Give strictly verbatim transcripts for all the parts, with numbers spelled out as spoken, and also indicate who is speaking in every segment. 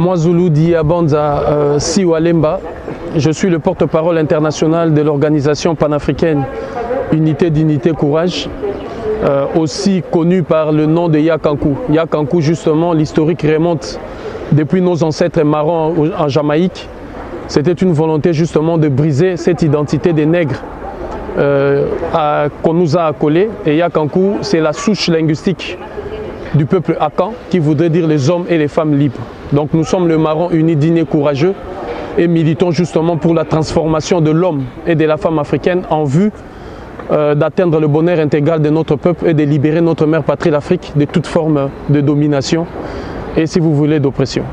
Speaker 1: Moi, Zulu Diabanza euh, Siwalemba, je suis le porte-parole international de l'organisation panafricaine Unité, Dignité, Courage, euh, aussi connue par le nom de Yakankou. Yakankou, justement, l'historique remonte depuis nos ancêtres marrons en Jamaïque. C'était une volonté justement de briser cette identité des nègres euh, qu'on nous a accolée. Et Yakankou, c'est la souche linguistique du peuple Akan, qui voudrait dire les hommes et les femmes libres. Donc nous sommes le marron uni, digné, courageux et militons justement pour la transformation de l'homme et de la femme africaine en vue euh, d'atteindre le bonheur intégral de notre peuple et de libérer notre mère patrie, l'Afrique, de toute forme de domination et, si vous voulez, d'oppression.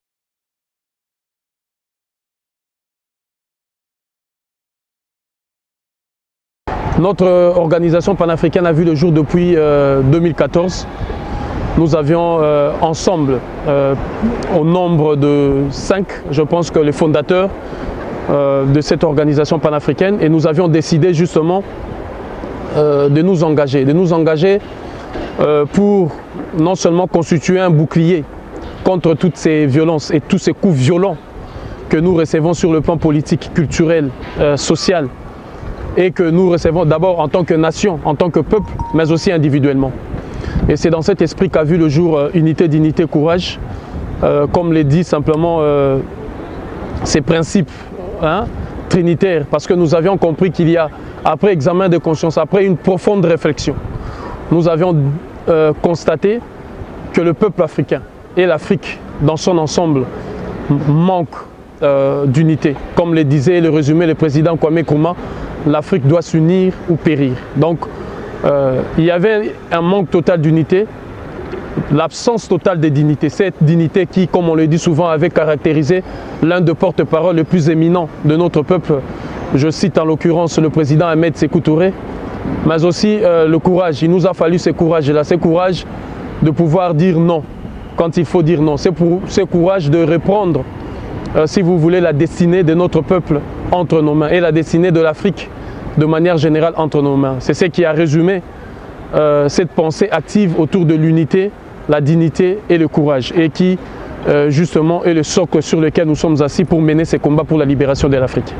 Speaker 1: Notre organisation panafricaine a vu le jour depuis euh, deux mille quatorze. Nous avions euh, ensemble, euh, au nombre de cinq, je pense que les fondateurs euh, de cette organisation panafricaine, et nous avions décidé justement euh, de nous engager, de nous engager euh, pour non seulement constituer un bouclier contre toutes ces violences et tous ces coups violents que nous recevons sur le plan politique, culturel, euh, social, et que nous recevons d'abord en tant que nation, en tant que peuple, mais aussi individuellement. Et c'est dans cet esprit qu'a vu le jour euh, Unité, Dignité, Courage, euh, comme le dit simplement euh, ces principes hein, trinitaires, parce que nous avions compris qu'il y a, après examen de conscience, après une profonde réflexion, nous avions euh, constaté que le peuple africain et l'Afrique dans son ensemble manquent euh, d'unité. Comme le disait et le résumé le président Kwame Nkrumah, l'Afrique doit s'unir ou périr. Donc, Euh, il y avait un manque total d'unité, l'absence totale de dignité. Cette dignité qui, comme on le dit souvent, avait caractérisé l'un des porte-parole les plus éminents de notre peuple. Je cite en l'occurrence le président Ahmed Sékou Touré, mais aussi euh, le courage. Il nous a fallu ce courage-là, ce courage de pouvoir dire non quand il faut dire non. C'est pour ce courage de reprendre, euh, si vous voulez, la destinée de notre peuple entre nos mains et la destinée de l'Afrique de manière générale entre nos mains. C'est ce qui a résumé euh, cette pensée active autour de l'unité, la dignité et le courage, et qui euh, justement est le socle sur lequel nous sommes assis pour mener ces combats pour la libération de l'Afrique.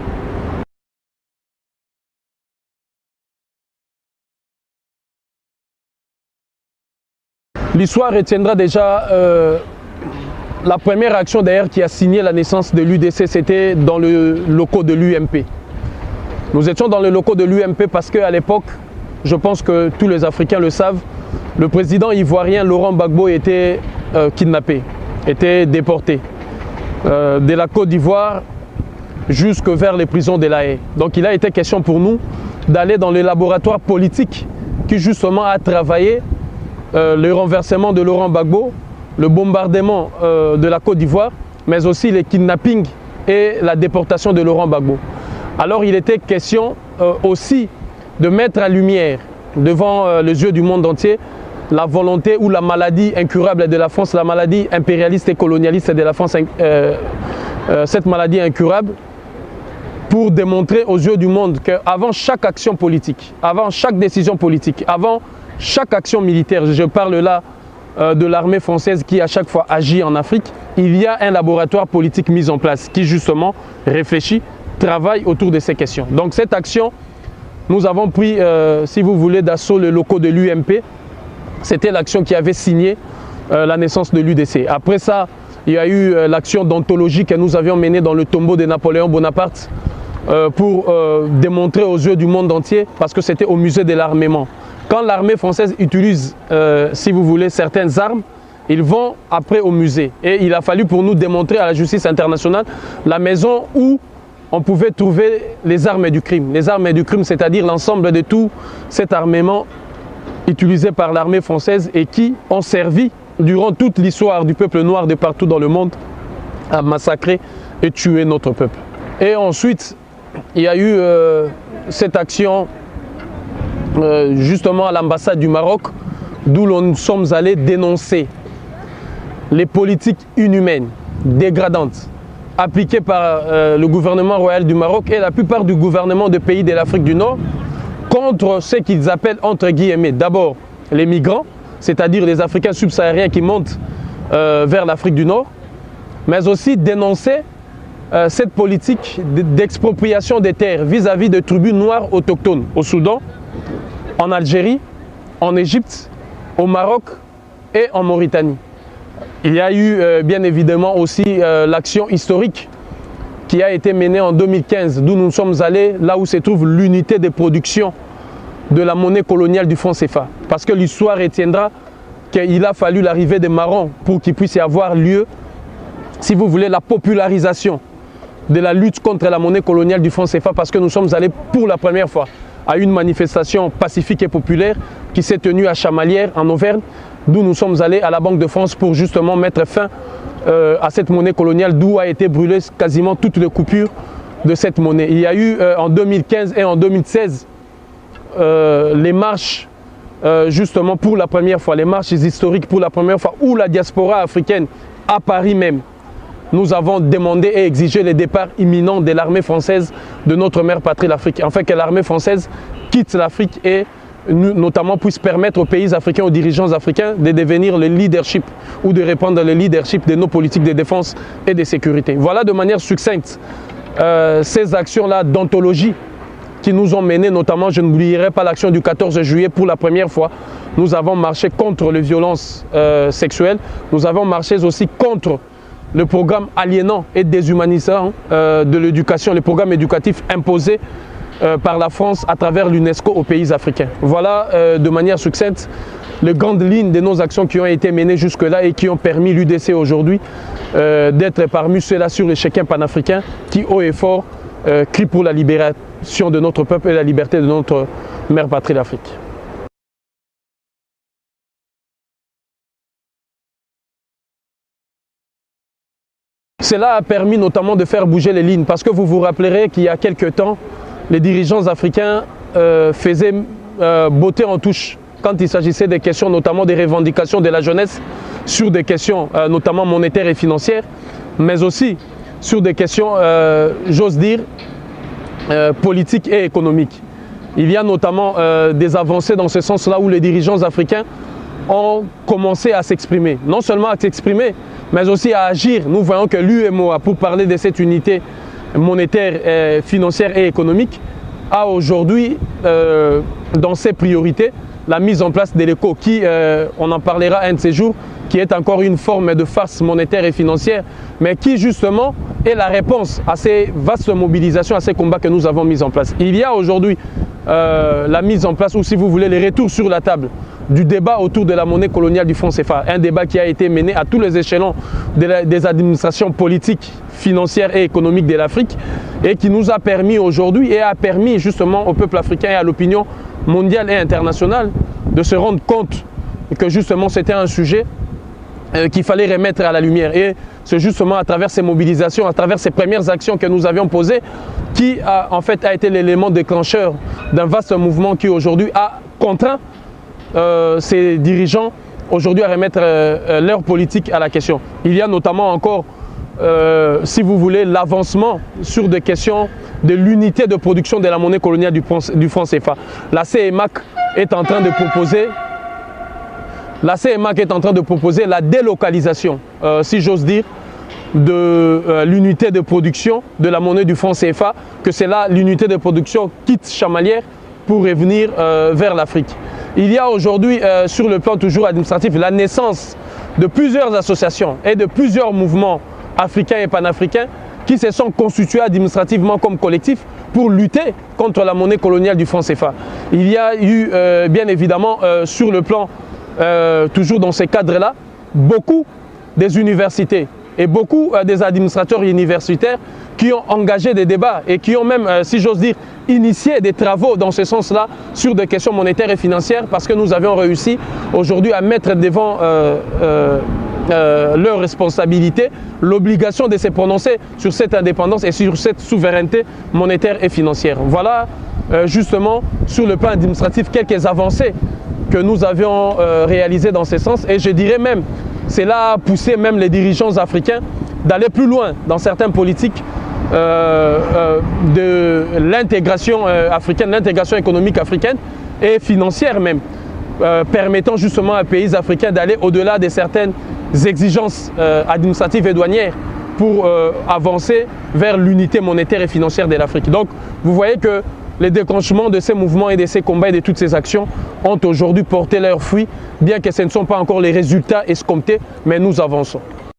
Speaker 1: L'histoire retiendra déjà euh, la première action d'ailleurs qui a signé la naissance de l'U D C, c'était dans le locaux de l'U M P. Nous étions dans les locaux de l'U M P parce qu'à l'époque, je pense que tous les Africains le savent, le président ivoirien Laurent Gbagbo était euh, kidnappé, était déporté euh, de la Côte d'Ivoire jusque vers les prisons de La Haye. Donc il a été question pour nous d'aller dans les laboratoires politiques qui justement a travaillé euh, le renversement de Laurent Gbagbo, le bombardement euh, de la Côte d'Ivoire, mais aussi les kidnappings et la déportation de Laurent Gbagbo. Alors il était question euh, aussi de mettre en lumière devant euh, les yeux du monde entier la volonté ou la maladie incurable de la France, la maladie impérialiste et colonialiste de la France, euh, euh, cette maladie incurable, pour démontrer aux yeux du monde qu'avant chaque action politique, avant chaque décision politique, avant chaque action militaire, je parle là euh, de l'armée française qui à chaque fois agit en Afrique, il y a un laboratoire politique mis en place qui justement réfléchit, travaille autour de ces questions. Donc cette action, nous avons pris, euh, si vous voulez, d'assaut les locaux de l'U M P. C'était l'action qui avait signé euh, la naissance de l'U D C. Après ça, il y a eu euh, l'action d'ontologie que nous avions menée dans le tombeau de Napoléon Bonaparte euh, pour euh, démontrer aux yeux du monde entier, parce que c'était au musée de l'armement. Quand l'armée française utilise, euh, si vous voulez, certaines armes, ils vont après au musée. Et il a fallu pour nous démontrer à la justice internationale la maison où on pouvait trouver les armes du crime. Les armes du crime, c'est-à-dire l'ensemble de tout cet armement utilisé par l'armée française et qui ont servi durant toute l'histoire du peuple noir de partout dans le monde à massacrer et tuer notre peuple. Et ensuite, il y a eu euh, cette action euh, justement à l'ambassade du Maroc, d'où nous sommes allés dénoncer les politiques inhumaines, dégradantes, appliquées par euh, le gouvernement royal du Maroc et la plupart du gouvernement des pays de l'Afrique du Nord contre ce qu'ils appellent entre guillemets d'abord les migrants, c'est-à-dire les Africains subsahariens qui montent euh, vers l'Afrique du Nord, mais aussi dénoncer euh, cette politique d'expropriation des terres vis-à-vis de tribus noires autochtones au Soudan, en Algérie, en Égypte, au Maroc et en Mauritanie. Il y a eu euh, bien évidemment aussi euh, l'action historique qui a été menée en deux mille quinze, d'où nous sommes allés, là où se trouve l'unité de production de la monnaie coloniale du franc C F A. Parce que l'histoire retiendra qu'il a fallu l'arrivée des marrons pour qu'il puisse y avoir lieu, si vous voulez, la popularisation de la lutte contre la monnaie coloniale du franc C F A, parce que nous sommes allés pour la première fois à une manifestation pacifique et populaire qui s'est tenue à Chamalières, en Auvergne, d'où nous sommes allés à la Banque de France pour justement mettre fin euh, à cette monnaie coloniale, d'où a été brûlée quasiment toutes les coupures de cette monnaie. Il y a eu euh, en deux mille quinze et en deux mille seize euh, les marches, euh, justement pour la première fois, les marches historiques pour la première fois, où la diaspora africaine, à Paris même, nous avons demandé et exigé le départ imminent de l'armée française de notre mère patrie, l'Afrique. En fait, que l'armée française quitte l'Afrique et notamment puisse permettre aux pays africains, aux dirigeants africains de devenir le leadership ou de répondre le leadership de nos politiques de défense et de sécurité. Voilà de manière succincte euh, ces actions-là d'anthologie qui nous ont menés, notamment, je n'oublierai pas l'action du quatorze juillet, pour la première fois, nous avons marché contre les violences euh, sexuelles, nous avons marché aussi contre le programme aliénant et déshumanisant euh, de l'éducation, le programme éducatif imposé euh, par la France à travers l'UNESCO aux pays africains. Voilà euh, de manière succincte les grandes lignes de nos actions qui ont été menées jusque-là et qui ont permis l'U D C aujourd'hui euh, d'être parmi ceux-là sur l'échiquier panafricain qui, haut et fort, euh, crient pour la libération de notre peuple et la liberté de notre mère patrie, l'Afrique. Cela a permis notamment de faire bouger les lignes, parce que vous vous rappellerez qu'il y a quelques temps, les dirigeants africains euh, faisaient euh, botter en touche quand il s'agissait des questions, notamment des revendications de la jeunesse, sur des questions euh, notamment monétaires et financières, mais aussi sur des questions, euh, j'ose dire, euh, politiques et économiques. Il y a notamment euh, des avancées dans ce sens-là où les dirigeants africains ont commencé à s'exprimer. Non seulement à s'exprimer, mais aussi à agir. Nous voyons que l'U E M O A, pour parler de cette unité monétaire, euh, financière et économique, a aujourd'hui euh, dans ses priorités la mise en place de l'ECO qui, euh, on en parlera un de ces jours, qui est encore une forme de farce monétaire et financière, mais qui justement est la réponse à ces vastes mobilisations, à ces combats que nous avons mis en place. Il y a aujourd'hui euh, la mise en place, ou si vous voulez, les retours sur la table du débat autour de la monnaie coloniale du franc C F A. Un débat qui a été mené à tous les échelons de la, des administrations politiques, financières et économiques de l'Afrique et qui nous a permis aujourd'hui et a permis justement au peuple africain et à l'opinion mondiale et internationale de se rendre compte que justement c'était un sujet euh, qu'il fallait remettre à la lumière. Et c'est justement à travers ces mobilisations, à travers ces premières actions que nous avions posées qui a, en fait, a été l'élément déclencheur d'un vaste mouvement qui aujourd'hui a contraint Euh, ces dirigeants aujourd'hui à remettre euh, leur politique à la question. Il y a notamment encore, euh, si vous voulez, l'avancement sur des questions de l'unité de production de la monnaie coloniale du, du franc C F A. La C E M A C est en train de proposer, la C E M A C est en train de proposer la délocalisation, euh, si j'ose dire, de euh, l'unité de production de la monnaie du franc C F A, que c'est là l'unité de production quitte Chamalières pour revenir euh, vers l'Afrique. Il y a aujourd'hui, euh, sur le plan toujours administratif, la naissance de plusieurs associations et de plusieurs mouvements africains et panafricains qui se sont constitués administrativement comme collectifs pour lutter contre la monnaie coloniale du franc C F A. Il y a eu, euh, bien évidemment, euh, sur le plan, euh, toujours dans ces cadres-là, beaucoup des universités et beaucoup euh, des administrateurs universitaires qui ont engagé des débats et qui ont même, euh, si j'ose dire, initié des travaux dans ce sens-là sur des questions monétaires et financières, parce que nous avions réussi aujourd'hui à mettre devant euh, euh, euh, leurs responsabilités l'obligation de se prononcer sur cette indépendance et sur cette souveraineté monétaire et financière. Voilà euh, justement sur le plan administratif quelques avancées que nous avions euh, réalisées dans ce sens, et je dirais même, cela a poussé même les dirigeants africains d'aller plus loin dans certaines politiques euh, euh, de l'intégration euh, africaine, l'intégration économique africaine et financière même, euh, permettant justement à pays africains d'aller au-delà de certaines exigences euh, administratives et douanières pour euh, avancer vers l'unité monétaire et financière de l'Afrique. Donc, vous voyez que les déclenchements de ces mouvements et de ces combats et de toutes ces actions ont aujourd'hui porté leurs fruits, bien que ce ne sont pas encore les résultats escomptés, mais nous avançons.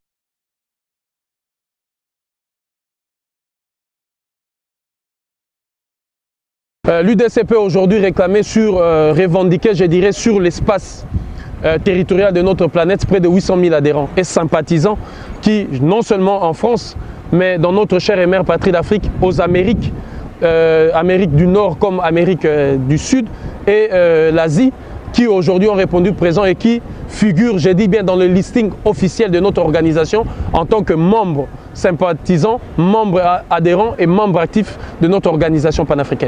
Speaker 1: Euh, L'U D C P aujourd'hui réclamait sur, euh, revendiquait, je dirais, sur l'espace euh, territorial de notre planète près de huit cent mille adhérents et sympathisants qui, non seulement en France, mais dans notre chère et mère patrie d'Afrique, aux Amériques, euh, Amérique du Nord comme Amérique euh, du Sud et euh, l'Asie, qui aujourd'hui ont répondu présent et qui figurent, je dis bien, dans le listing officiel de notre organisation en tant que membres sympathisants, membres adhérents et membres actifs de notre organisation panafricaine.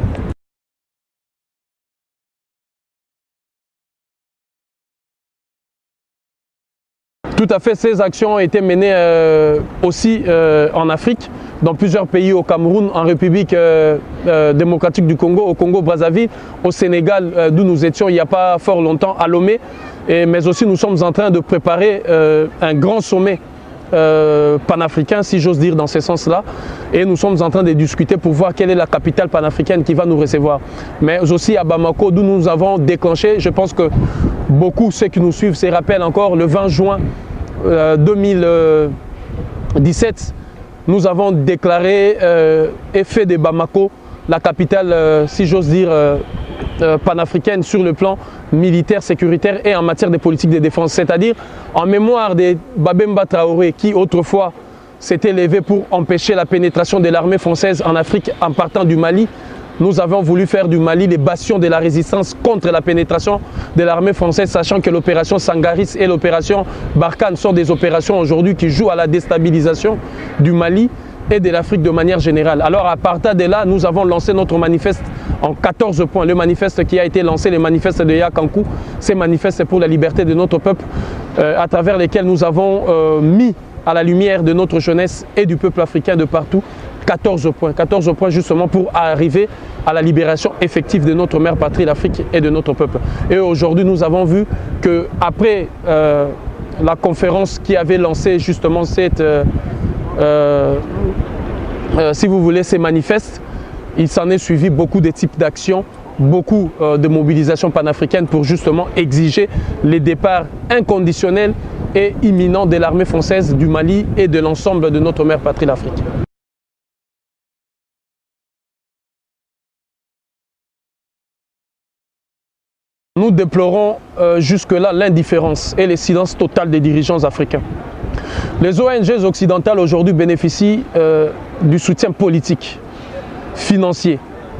Speaker 1: Tout à fait, ces actions ont été menées euh, aussi euh, en Afrique, dans plusieurs pays, au Cameroun, en République euh, euh, démocratique du Congo, au Congo-Brazzaville, au Sénégal, euh, d'où nous étions il n'y a pas fort longtemps, à Lomé. Et, mais aussi, nous sommes en train de préparer euh, un grand sommet euh, panafricain, si j'ose dire, dans ce sens-là. Et nous sommes en train de discuter pour voir quelle est la capitale panafricaine qui va nous recevoir. Mais aussi à Bamako, d'où nous avons déclenché, je pense que beaucoup, ceux qui nous suivent, se rappellent encore, le vingt juin deux mille dix-sept, nous avons déclaré euh, et fait de Bamako la capitale, euh, si j'ose dire, euh, euh, panafricaine sur le plan militaire, sécuritaire et en matière de politique de défense. C'est-à-dire en mémoire de Babemba Traoré qui autrefois s'était levé pour empêcher la pénétration de l'armée française en Afrique en partant du Mali. Nous avons voulu faire du Mali les bastions de la résistance contre la pénétration de l'armée française, sachant que l'opération Sangaris et l'opération Barkhane sont des opérations aujourd'hui qui jouent à la déstabilisation du Mali et de l'Afrique de manière générale. Alors à partir de là, nous avons lancé notre manifeste en quatorze points. Le manifeste qui a été lancé, le manifeste de Yakankou, c'est manifeste pour la liberté de notre peuple, euh, à travers lesquels nous avons euh, mis à la lumière de notre jeunesse et du peuple africain de partout quatorze points. quatorze points justement pour arriver à la libération effective de notre mère patrie, l'Afrique et de notre peuple. Et aujourd'hui, nous avons vu qu'après euh, la conférence qui avait lancé justement cette, euh, euh, euh, si vous voulez, ces manifestes, il s'en est suivi beaucoup de types d'actions, beaucoup euh, de mobilisations panafricaines pour justement exiger les départs inconditionnels et imminents de l'armée française du Mali et de l'ensemble de notre mère patrie, l'Afrique. Nous déplorons euh, jusque-là l'indifférence et le silence total des dirigeants africains. Les O N G occidentales aujourd'hui bénéficient euh, du soutien politique, financier,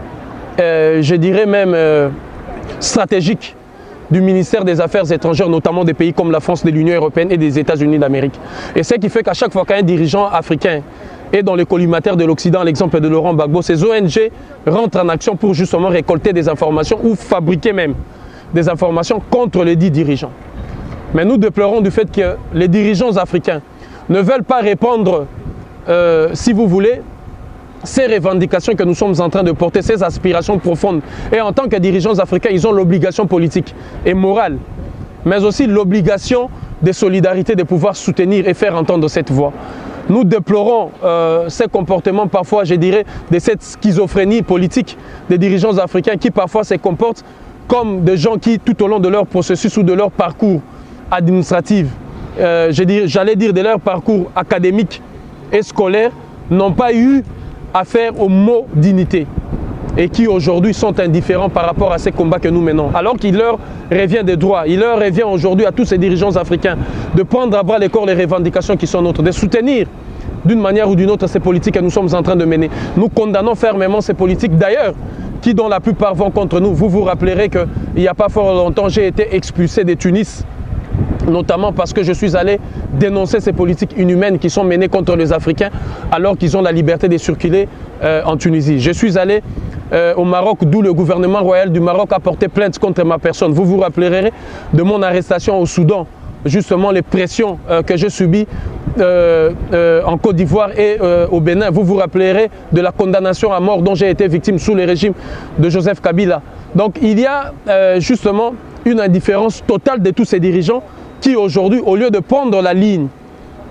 Speaker 1: euh, je dirais même euh, stratégique du ministère des Affaires étrangères, notamment des pays comme la France, de l'Union européenne et des États-Unis d'Amérique. Et ce qui fait qu'à chaque fois qu'un dirigeant africain est dans les collimateurs de l'Occident, l'exemple de Laurent Gbagbo, ces O N G rentrent en action pour justement récolter des informations ou fabriquer même des informations contre les dix dirigeants. Mais nous déplorons du fait que les dirigeants africains ne veulent pas répondre, euh, si vous voulez, ces revendications que nous sommes en train de porter, ces aspirations profondes. Et en tant que dirigeants africains, ils ont l'obligation politique et morale, mais aussi l'obligation de solidarité de pouvoir soutenir et faire entendre cette voix. Nous déplorons euh, ces comportements parfois, je dirais, de cette schizophrénie politique des dirigeants africains qui parfois se comportent comme des gens qui, tout au long de leur processus ou de leur parcours administratif, euh, j'allais dire de leur parcours académique et scolaire, n'ont pas eu affaire au mot dignité et qui aujourd'hui sont indifférents par rapport à ces combats que nous menons. Alors qu'il leur revient des droits, il leur revient aujourd'hui à tous ces dirigeants africains de prendre à bras le corps les revendications qui sont nôtres, de soutenir d'une manière ou d'une autre ces politiques que nous sommes en train de mener. Nous condamnons fermement ces politiques d'ailleurs, qui dont la plupart vont contre nous. Vous vous rappellerez qu'il n'y a pas fort longtemps, j'ai été expulsé de Tunis, notamment parce que je suis allé dénoncer ces politiques inhumaines qui sont menées contre les Africains alors qu'ils ont la liberté de circuler euh, en Tunisie. Je suis allé euh, au Maroc, d'où le gouvernement royal du Maroc a porté plainte contre ma personne. Vous vous rappellerez de mon arrestation au Soudan, justement les pressions euh, que j'ai subies Euh, euh, en Côte d'Ivoire et euh, au Bénin. Vous vous rappellerez de la condamnation à mort dont j'ai été victime sous le régime de Joseph Kabila. Donc il y a euh, justement une indifférence totale de tous ces dirigeants qui aujourd'hui, au lieu de prendre la ligne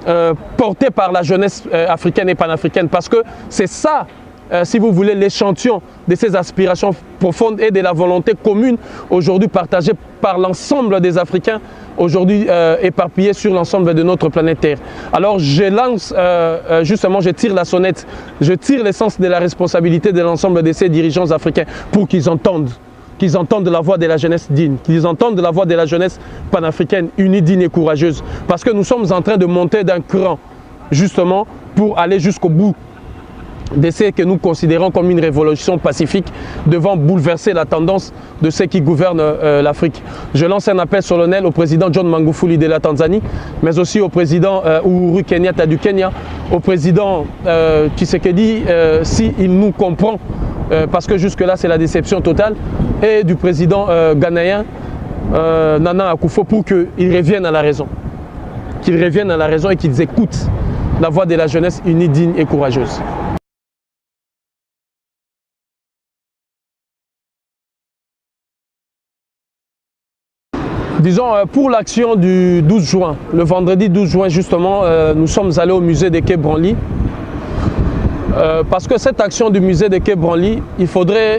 Speaker 1: euh, porté par la jeunesse euh, africaine et panafricaine, parce que c'est ça, euh, si vous voulez, l'échantillon de ces aspirations profondes et de la volonté commune aujourd'hui partagée par l'ensemble des Africains, aujourd'hui euh, éparpillés sur l'ensemble de notre planète Terre. Alors je lance, euh, euh, justement, je tire la sonnette, je tire l'essence de la responsabilité de l'ensemble de ces dirigeants africains pour qu'ils entendent, qu'ils entendent la voix de la jeunesse digne, qu'ils entendent la voix de la jeunesse panafricaine unie, digne et courageuse. Parce que nous sommes en train de monter d'un cran, justement, pour aller jusqu'au bout de ce que nous considérons comme une révolution pacifique devant bouleverser la tendance de ceux qui gouvernent euh, l'Afrique. Je lance un appel solennel au président John Magufuli de la Tanzanie, mais aussi au président euh, Uhuru Kenyatta du Kenya, au président euh, Tshisekedi, euh, s'il nous comprend, euh, parce que jusque-là c'est la déception totale, et du président euh, ghanéen euh, Nana Akufo, pour qu'ils reviennent à la raison. Qu'ils reviennent à la raison et qu'ils écoutent la voix de la jeunesse unie, digne et courageuse. Disons, pour l'action du douze juin, le vendredi douze juin justement, euh, nous sommes allés au musée des Quai Branly. Euh, parce que cette action du musée des Quai Branly, il faudrait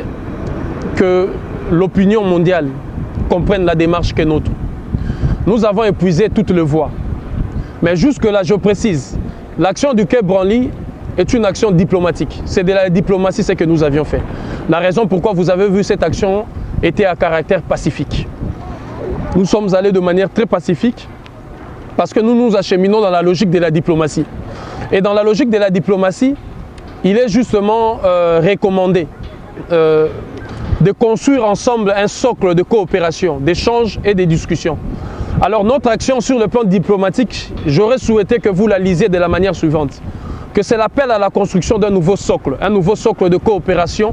Speaker 1: que l'opinion mondiale comprenne la démarche qui est nôtre. Nous avons épuisé toutes les voies. Mais jusque-là, je précise, l'action du Quai Branly est une action diplomatique. C'est de la diplomatie ce que nous avions fait. La raison pourquoi vous avez vu cette action était à caractère pacifique. Nous sommes allés de manière très pacifique parce que nous nous acheminons dans la logique de la diplomatie. Et dans la logique de la diplomatie, il est justement euh, recommandé euh, de construire ensemble un socle de coopération, d'échanges et de discussions. Alors notre action sur le plan diplomatique, j'aurais souhaité que vous la lisiez de la manière suivante. Que c'est l'appel à la construction d'un nouveau socle, un nouveau socle de coopération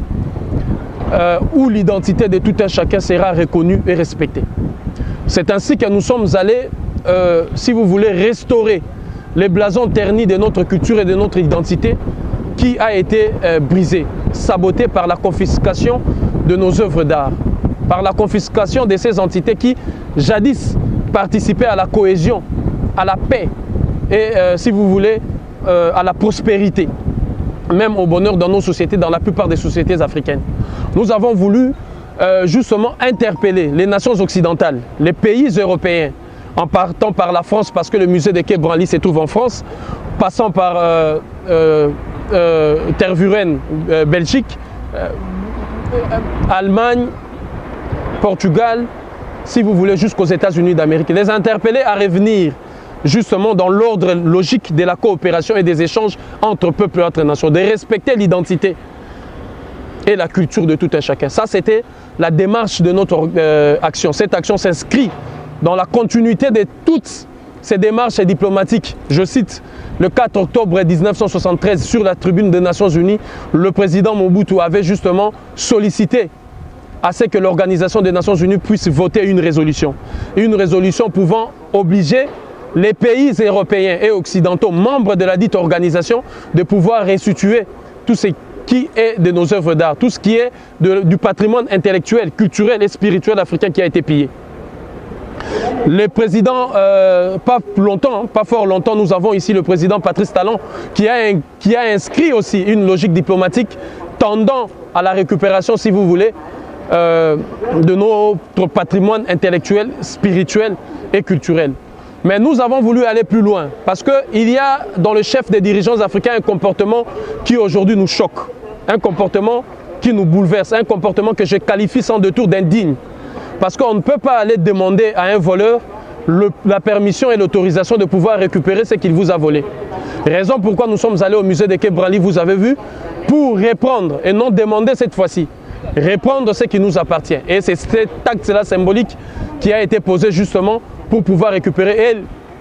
Speaker 1: euh, où l'identité de tout un chacun sera reconnue et respectée. C'est ainsi que nous sommes allés, euh, si vous voulez, restaurer les blasons ternis de notre culture et de notre identité qui a été euh, brisée, sabotée par la confiscation de nos œuvres d'art, par la confiscation de ces entités qui, jadis, participaient à la cohésion, à la paix et, euh, si vous voulez, euh, à la prospérité, même au bonheur dans nos sociétés, dans la plupart des sociétés africaines. Nous avons voulu Euh, justement interpeller les nations occidentales, les pays européens, en partant par la France parce que le musée des Quai Branly se trouve en France, passant par euh, euh, euh, Tervuren, euh, Belgique, euh, Allemagne, Portugal, si vous voulez jusqu'aux États-Unis d'Amérique, les interpeller à revenir justement dans l'ordre logique de la coopération et des échanges entre peuples et entre nations, de respecter l'identité et la culture de tout un chacun. Ça, c'était la démarche de notre euh, action. Cette action s'inscrit dans la continuité de toutes ces démarches diplomatiques. Je cite, le quatre octobre mille neuf cent soixante-treize, sur la tribune des Nations Unies, le président Mobutu avait justement sollicité à ce que l'Organisation des Nations Unies puisse voter une résolution. Une résolution pouvant obliger les pays européens et occidentaux, membres de la dite organisation, de pouvoir restituer tous ces qui est de nos œuvres d'art, tout ce qui est de, du patrimoine intellectuel, culturel et spirituel africain qui a été pillé. Le président, euh, pas longtemps, pas fort longtemps, nous avons ici le président Patrice Talon qui a, un, qui a inscrit aussi une logique diplomatique tendant à la récupération, si vous voulez, euh, de notre patrimoine intellectuel, spirituel et culturel. Mais nous avons voulu aller plus loin parce qu'il y a dans le chef des dirigeants africains un comportement qui aujourd'hui nous choque, un comportement qui nous bouleverse, un comportement que je qualifie sans détour d'indigne. Parce qu'on ne peut pas aller demander à un voleur le, la permission et l'autorisation de pouvoir récupérer ce qu'il vous a volé. Raison pourquoi nous sommes allés au musée des Quai Branly, vous avez vu, pour reprendre et non demander cette fois-ci, reprendre ce qui nous appartient. Et c'est cet acte-là symbolique qui a été posé justement pour pouvoir récupérer. Et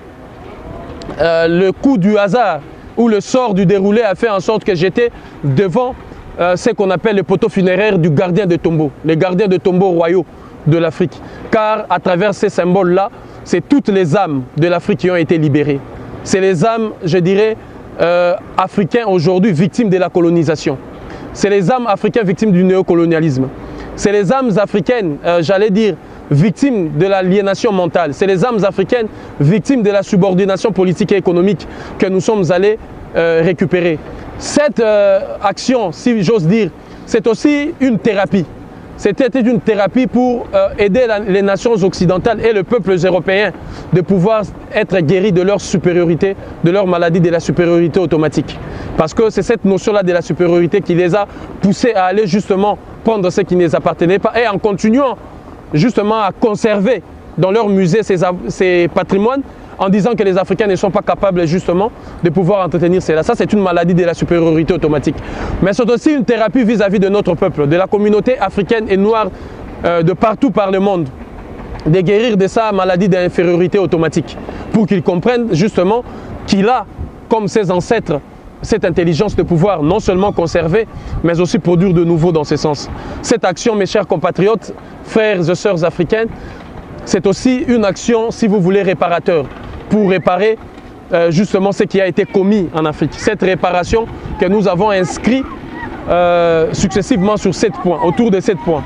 Speaker 1: euh, le coup du hasard ou le sort du déroulé a fait en sorte que j'étais devant euh, ce qu'on appelle le poteau funéraire du gardien de tombeau, les gardiens de tombeaux royaux de l'Afrique. Car à travers ces symboles-là, c'est toutes les âmes de l'Afrique qui ont été libérées. C'est les âmes, je dirais, euh, africains aujourd'hui victimes de la colonisation. C'est les âmes africaines victimes du néocolonialisme. C'est les âmes africaines, euh, j'allais dire, victimes de l'aliénation mentale. C'est les âmes africaines victimes de la subordination politique et économique que nous sommes allés euh, récupérer. Cette euh, action, si j'ose dire, c'est aussi une thérapie. C'était une thérapie pour euh, aider la, les nations occidentales et le peuple européen de pouvoir être guéris de leur supériorité, de leur maladie de la supériorité automatique. Parce que c'est cette notion-là de la supériorité qui les a poussés à aller justement prendre ce qui ne les appartenait pas et en continuant justement à conserver dans leur musée ces, ces patrimoines en disant que les Africains ne sont pas capables justement de pouvoir entretenir cela. Ça, c'est une maladie de la supériorité automatique. Mais c'est aussi une thérapie vis-à-vis de notre peuple, de la communauté africaine et noire euh, de partout par le monde, de guérir de sa maladie d'infériorité automatique, pour qu'ils comprennent justement qu'il a, comme ses ancêtres, cette intelligence de pouvoir non seulement conserver, mais aussi produire de nouveau dans ce sens. Cette action, mes chers compatriotes, frères et sœurs africaines, c'est aussi une action, si vous voulez, réparateur, pour réparer euh, justement ce qui a été commis en Afrique. Cette réparation que nous avons inscrite euh, successivement sur sept points, autour de sept points.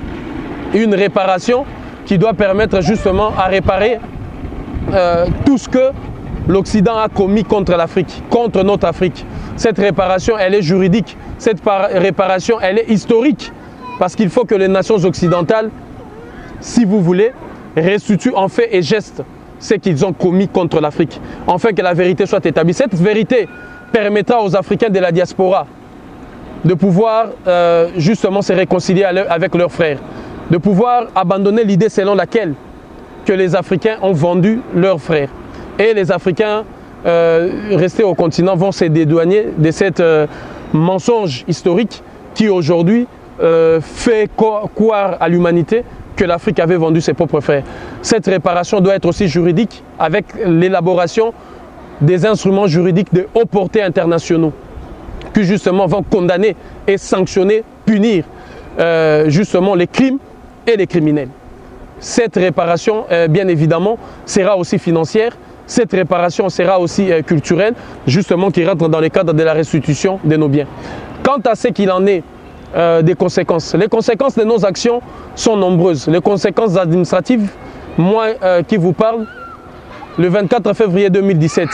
Speaker 1: Une réparation qui doit permettre justement à réparer euh, tout ce que l'Occident a commis contre l'Afrique, contre notre Afrique. Cette réparation, elle est juridique. Cette réparation, elle est historique. Parce qu'il faut que les nations occidentales, si vous voulez, restituent en fait et geste ce qu'ils ont commis contre l'Afrique. Enfin que la vérité soit établie. Cette vérité permettra aux Africains de la diaspora de pouvoir euh, justement se réconcilier avec leurs frères. De pouvoir abandonner l'idée selon laquelle que les Africains ont vendu leurs frères. Et les Africains euh, restés au continent vont se dédouaner de cet euh, mensonge historique qui aujourd'hui euh, fait croire à l'humanité que l'Afrique avait vendu ses propres frères. Cette réparation doit être aussi juridique avec l'élaboration des instruments juridiques de haute portée internationaux qui justement vont condamner et sanctionner, punir euh, justement les crimes et les criminels. Cette réparation, euh, bien évidemment, sera aussi financière. Cette réparation sera aussi euh, culturelle, justement qui rentre dans le cadre de la restitution de nos biens. Quant à ce qu'il en est euh, des conséquences, les conséquences de nos actions sont nombreuses. Les conséquences administratives, moi euh, qui vous parle, le vingt-quatre février deux mille dix-sept,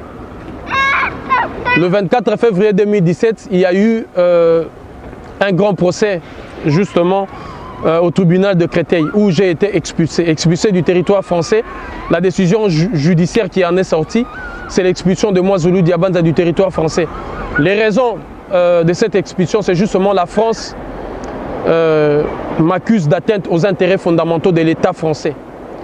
Speaker 1: le vingt-quatre février deux mille dix-sept, il y a eu euh, un grand procès, justement, Euh, au tribunal de Créteil, où j'ai été expulsé, expulsé du territoire français. La décision ju judiciaire qui en est sortie, c'est l'expulsion de moi, Zulu Diabanza, du territoire français. Les raisons euh, de cette expulsion, c'est justement la France euh, m'accuse d'atteinte aux intérêts fondamentaux de l'État français.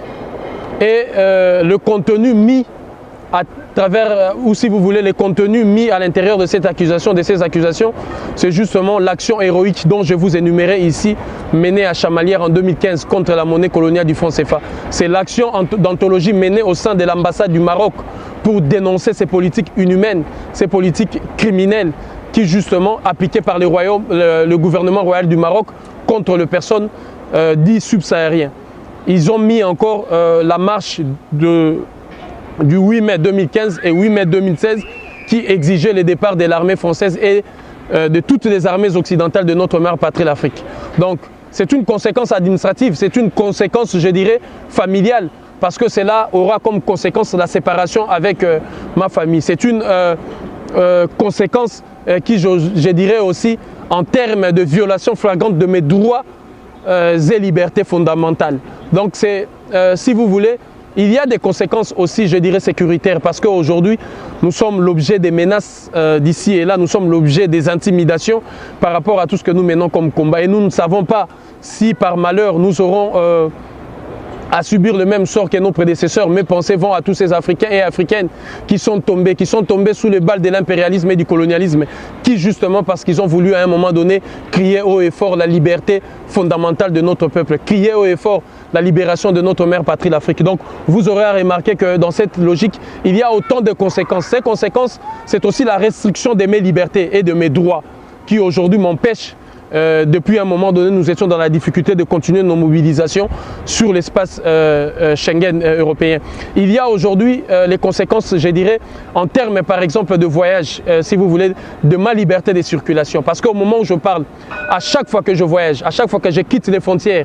Speaker 1: Et euh, le contenu mis à travers, ou si vous voulez, les contenus mis à l'intérieur de cette accusation, de ces accusations, c'est justement l'action héroïque dont je vous énumérais ici, menée à Chamalières en deux mille quinze contre la monnaie coloniale du franc C F A. C'est l'action d'anthologie menée au sein de l'ambassade du Maroc pour dénoncer ces politiques inhumaines, ces politiques criminelles qui justement appliquées par les royaumes, le, le gouvernement royal du Maroc contre les personnes euh, dites subsahariennes. Ils ont mis encore euh, la marche de du huit mai deux mille quinze et huit mai deux mille seize qui exigeait le départ de l'armée française et euh, de toutes les armées occidentales de notre mère patrie, l'Afrique. Donc c'est une conséquence administrative, c'est une conséquence, je dirais, familiale, parce que cela aura comme conséquence la séparation avec euh, ma famille. C'est une euh, euh, conséquence euh, qui, je, je dirais aussi, en termes de violation flagrante de mes droits euh, et libertés fondamentales. Donc c'est, euh, si vous voulez, il y a des conséquences aussi, je dirais, sécuritaires, parce qu'aujourd'hui, nous sommes l'objet des menaces euh, d'ici et là, nous sommes l'objet des intimidations par rapport à tout ce que nous menons comme combat. Et nous ne savons pas si par malheur nous aurons euh, à subir le même sort que nos prédécesseurs. Mes pensées vont à tous ces Africains et Africaines qui sont tombés, qui sont tombés sous les balles de l'impérialisme et du colonialisme, qui justement parce qu'ils ont voulu à un moment donné crier haut et fort la liberté fondamentale de notre peuple, crier haut et fort la libération de notre mère patrie, l'Afrique. Donc vous aurez à remarquer que dans cette logique, il y a autant de conséquences. Ces conséquences, c'est aussi la restriction de mes libertés et de mes droits qui aujourd'hui m'empêchent. Euh, depuis un moment donné, nous étions dans la difficulté de continuer nos mobilisations sur l'espace euh, euh, Schengen euh, européen. Il y a aujourd'hui euh, les conséquences, je dirais, en termes par exemple de voyage, euh, si vous voulez, de ma liberté de circulation. Parce qu'au moment où je parle, à chaque fois que je voyage, à chaque fois que je quitte les frontières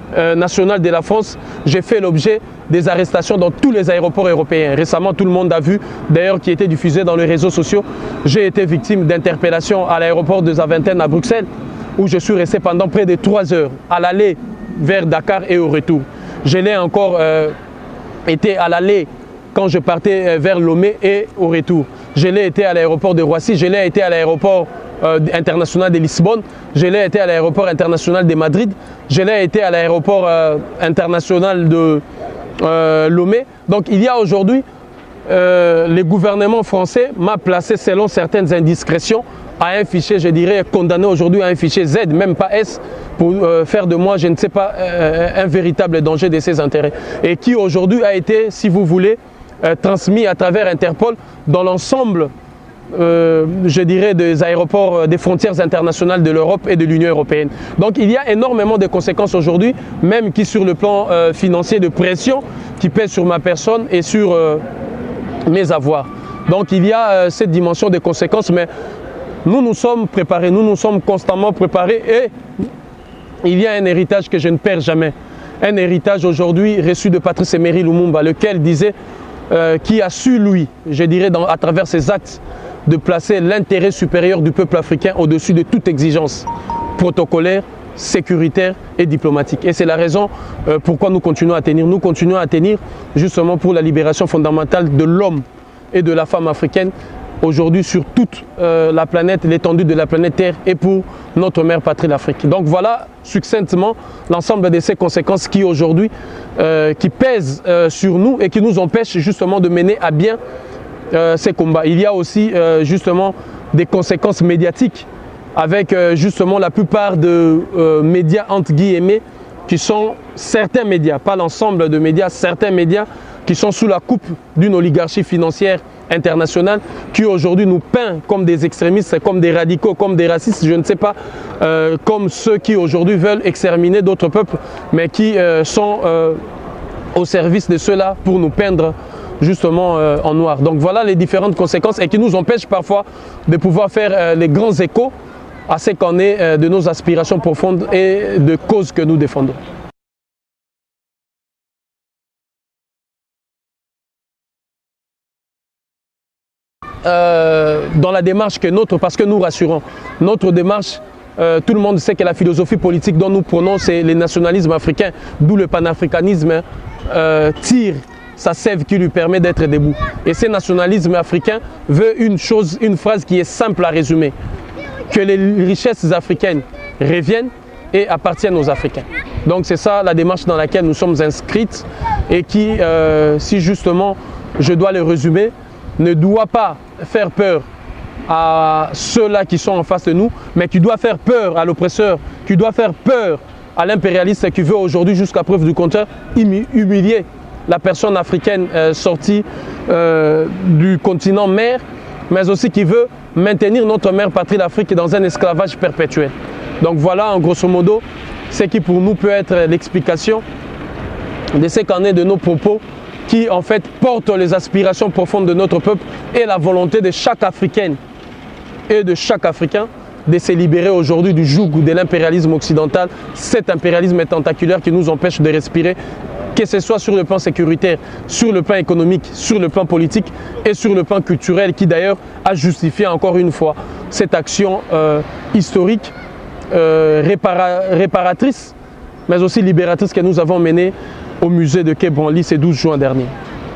Speaker 1: euh, national de la France, j'ai fait l'objet des arrestations dans tous les aéroports européens. Récemment, tout le monde a vu, d'ailleurs, qui était diffusé dans les réseaux sociaux, j'ai été victime d'interpellation à l'aéroport de Zaventem à Bruxelles, où je suis resté pendant près de trois heures à l'aller vers Dakar et au retour. Je l'ai encore euh, été à l'aller quand je partais vers Lomé et au retour. Je l'ai été à l'aéroport de Roissy, je l'ai été à l'aéroport euh, international de Lisbonne, je l'ai été à l'aéroport international de Madrid, je l'ai été à l'aéroport euh, international de euh, Lomé. Donc il y a aujourd'hui, euh, le gouvernement français m'a placé selon certaines indiscrétions à un fichier, je dirais, condamné aujourd'hui à un fichier Z, même pas S, pour euh, faire de moi, je ne sais pas, euh, un véritable danger de ses intérêts. Et qui aujourd'hui a été, si vous voulez, euh, transmis à travers Interpol dans l'ensemble, euh, je dirais, des aéroports, des frontières internationales de l'Europe et de l'Union européenne. Donc il y a énormément de conséquences aujourd'hui, même qui sur le plan euh, financier, de pression, qui pèse sur ma personne et sur euh, mes avoirs. Donc il y a euh, cette dimension de conséquences, mais nous nous sommes préparés, nous nous sommes constamment préparés et il y a un héritage que je ne perds jamais. Un héritage aujourd'hui reçu de Patrice Emery Lumumba, lequel disait, euh, qui a su lui, je dirais dans, à travers ses actes, de placer l'intérêt supérieur du peuple africain au-dessus de toute exigence protocolaire, sécuritaire et diplomatique. Et c'est la raison euh, pourquoi nous continuons à tenir. Nous continuons à tenir justement pour la libération fondamentale de l'homme et de la femme africaine aujourd'hui sur toute euh, la planète, l'étendue de la planète Terre et pour notre mère patrie l'Afrique. Donc voilà succinctement l'ensemble de ces conséquences qui aujourd'hui euh, qui pèsent euh, sur nous et qui nous empêchent justement de mener à bien euh, ces combats. Il y a aussi euh, justement des conséquences médiatiques avec euh, justement la plupart de euh, médias entre guillemets qui sont certains médias, pas l'ensemble de médias, certains médias qui sont sous la coupe d'une oligarchie financière internationale qui aujourd'hui nous peint comme des extrémistes, comme des radicaux, comme des racistes, je ne sais pas, euh, comme ceux qui aujourd'hui veulent exterminer d'autres peuples, mais qui euh, sont euh, au service de ceux-là pour nous peindre justement euh, en noir. Donc voilà les différentes conséquences et qui nous empêchent parfois de pouvoir faire euh, les grands échos à ce qu'on est euh, de nos aspirations profondes et de causes que nous défendons. Euh, dans la démarche que notre, parce que nous rassurons, notre démarche, euh, tout le monde sait que la philosophie politique dont nous prenons, c'est le nationalisme africain, d'où le panafricanisme euh, tire sa sève qui lui permet d'être debout. Et ce nationalisme africain veut une chose, une phrase qui est simple à résumer, que les richesses africaines reviennent et appartiennent aux Africains. Donc c'est ça la démarche dans laquelle nous sommes inscrites et qui, euh, si justement je dois le résumer, ne doit pas faire peur à ceux-là qui sont en face de nous, mais qui doit faire peur à l'oppresseur, qui doit faire peur à l'impérialiste qui veut aujourd'hui, jusqu'à preuve du contraire, humilier la personne africaine euh, sortie euh, du continent mère, mais aussi qui veut maintenir notre mère patrie l'Afrique dans un esclavage perpétuel. Donc voilà, en grosso modo, ce qui pour nous peut être l'explication de ce qu'en est de nos propos qui en fait portent les aspirations profondes de notre peuple et la volonté de chaque Africaine et de chaque Africain de se libérer aujourd'hui du joug de l'impérialisme occidental, cet impérialisme tentaculaire qui nous empêche de respirer, que ce soit sur le plan sécuritaire, sur le plan économique, sur le plan politique et sur le plan culturel, qui d'ailleurs a justifié encore une fois cette action euh, historique, euh, répara réparatrice, mais aussi libératrice que nous avons menée au musée de Quai Branly ce douze juin dernier.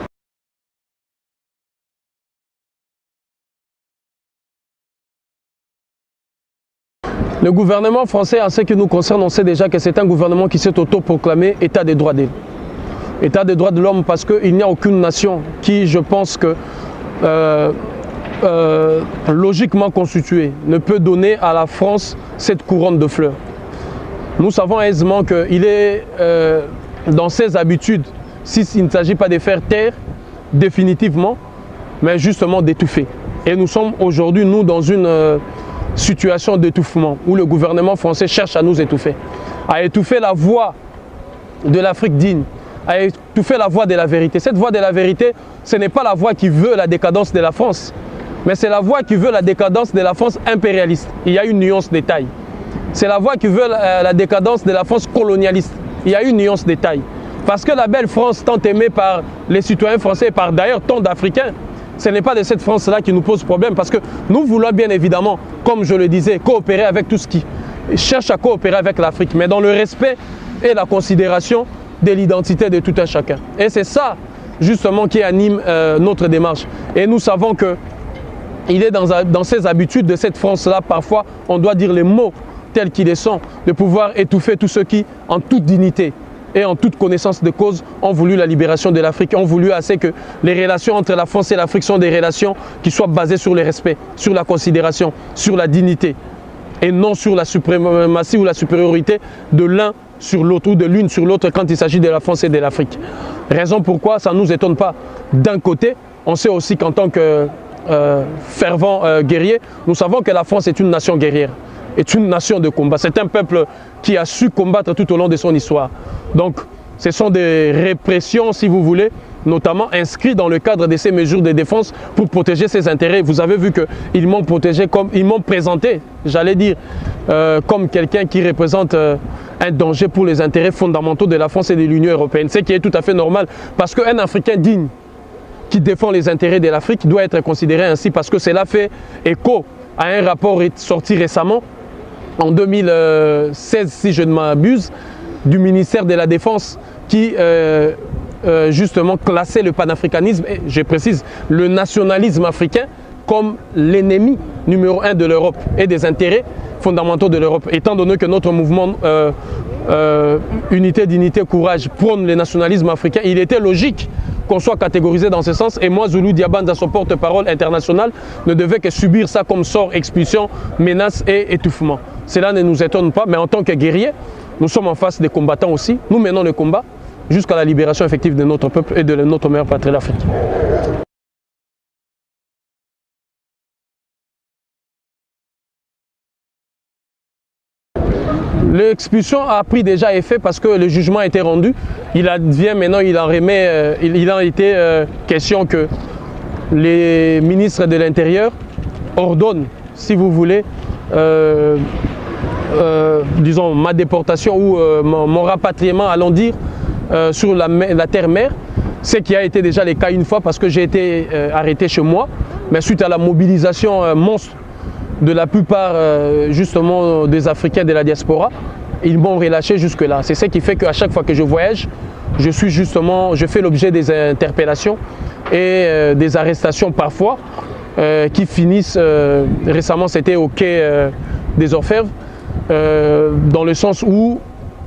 Speaker 1: Le gouvernement français, en ce qui nous concerne, on sait déjà que c'est un gouvernement qui s'est autoproclamé État des droits de l'homme. État des droits de l'homme parce qu'il n'y a aucune nation qui, je pense que, euh, euh, logiquement constituée, ne peut donner à la France cette couronne de fleurs. Nous savons aisément qu'il est euh, dans ses habitudes, s'il ne s'agit pas de faire taire définitivement, mais justement d'étouffer. Et nous sommes aujourd'hui, nous, dans une euh, situation d'étouffement où le gouvernement français cherche à nous étouffer, à étouffer la voix de l'Afrique digne, à étouffer la voix de la vérité. Cette voix de la vérité, ce n'est pas la voix qui veut la décadence de la France, mais c'est la voix qui veut la décadence de la France impérialiste. Il y a une nuance de taille. C'est la voix qui veut la, la décadence de la France colonialiste. il y a une nuance de taille. Parce que la belle France, tant aimée par les citoyens français et par d'ailleurs tant d'Africains, ce n'est pas de cette France-là qui nous pose problème. Parce que nous voulons bien évidemment, comme je le disais, coopérer avec tout ce qui cherche à coopérer avec l'Afrique, mais dans le respect et la considération de l'identité de tout un chacun. Et c'est ça, justement, qui anime euh, notre démarche. Et nous savons que il est dans, dans ses habitudes de cette France-là, parfois, on doit dire les mots tels qu'ils sont, de pouvoir étouffer tous ceux qui, en toute dignité et en toute connaissance de cause, ont voulu la libération de l'Afrique, ont voulu assez que les relations entre la France et l'Afrique sont des relations qui soient basées sur le respect, sur la considération, sur la dignité, et non sur la suprématie ou la supériorité de l'un sur l'autre ou de l'une sur l'autre quand il s'agit de la France et de l'Afrique. Raison pourquoi ça ne nous étonne pas. D'un côté, on sait aussi qu'en tant que euh, fervent euh, guerrier, nous savons que la France est une nation guerrière, est une nation de combat. C'est un peuple qui a su combattre tout au long de son histoire. Donc, ce sont des répressions, si vous voulez, notamment inscrites dans le cadre de ces mesures de défense pour protéger ses intérêts. Vous avez vu qu'ils m'ont protégé, comme ils m'ont présenté, j'allais dire, euh, comme quelqu'un qui représente euh, un danger pour les intérêts fondamentaux de la France et de l'Union européenne. Ce qui est tout à fait normal, parce qu'un Africain digne qui défend les intérêts de l'Afrique doit être considéré ainsi, parce que cela fait écho à un rapport sorti récemment, en deux mille seize, si je ne m'abuse, du ministère de la Défense qui euh, euh, justement classait le panafricanisme, et je précise, le nationalisme africain comme l'ennemi numéro un de l'Europe et des intérêts fondamentaux de l'Europe. Étant donné que notre mouvement euh, euh, Unité, Dignité, Courage prône le nationalisme africain, il était logique qu'on soit catégorisé dans ce sens. Et moi, Zulu Diabanda, son porte-parole international, ne devait que subir ça comme sort, expulsion, menace et étouffement. Cela ne nous étonne pas, mais en tant que guerriers, nous sommes en face des combattants aussi. Nous menons le combat jusqu'à la libération effective de notre peuple et de notre meilleure patrie, l'Afrique. L'expulsion a pris déjà effet parce que le jugement a été rendu. Il advient maintenant, il en remet, euh, il, il a été euh, question que les ministres de l'Intérieur ordonnent, si vous voulez, euh, euh, disons ma déportation ou euh, mon, mon rapatriement, allons dire, euh, sur la, la terre-mère. Ce qui a été déjà le cas une fois parce que j'ai été euh, arrêté chez moi, mais suite à la mobilisation euh, monstre de la plupart euh, justement des Africains de la diaspora, ils m'ont relâché jusque-là. C'est ce qui fait qu'à chaque fois que je voyage, je suis justement, je fais l'objet des interpellations et euh, des arrestations parfois euh, qui finissent, euh, récemment c'était au quai euh, des Orfèvres, euh, dans le sens où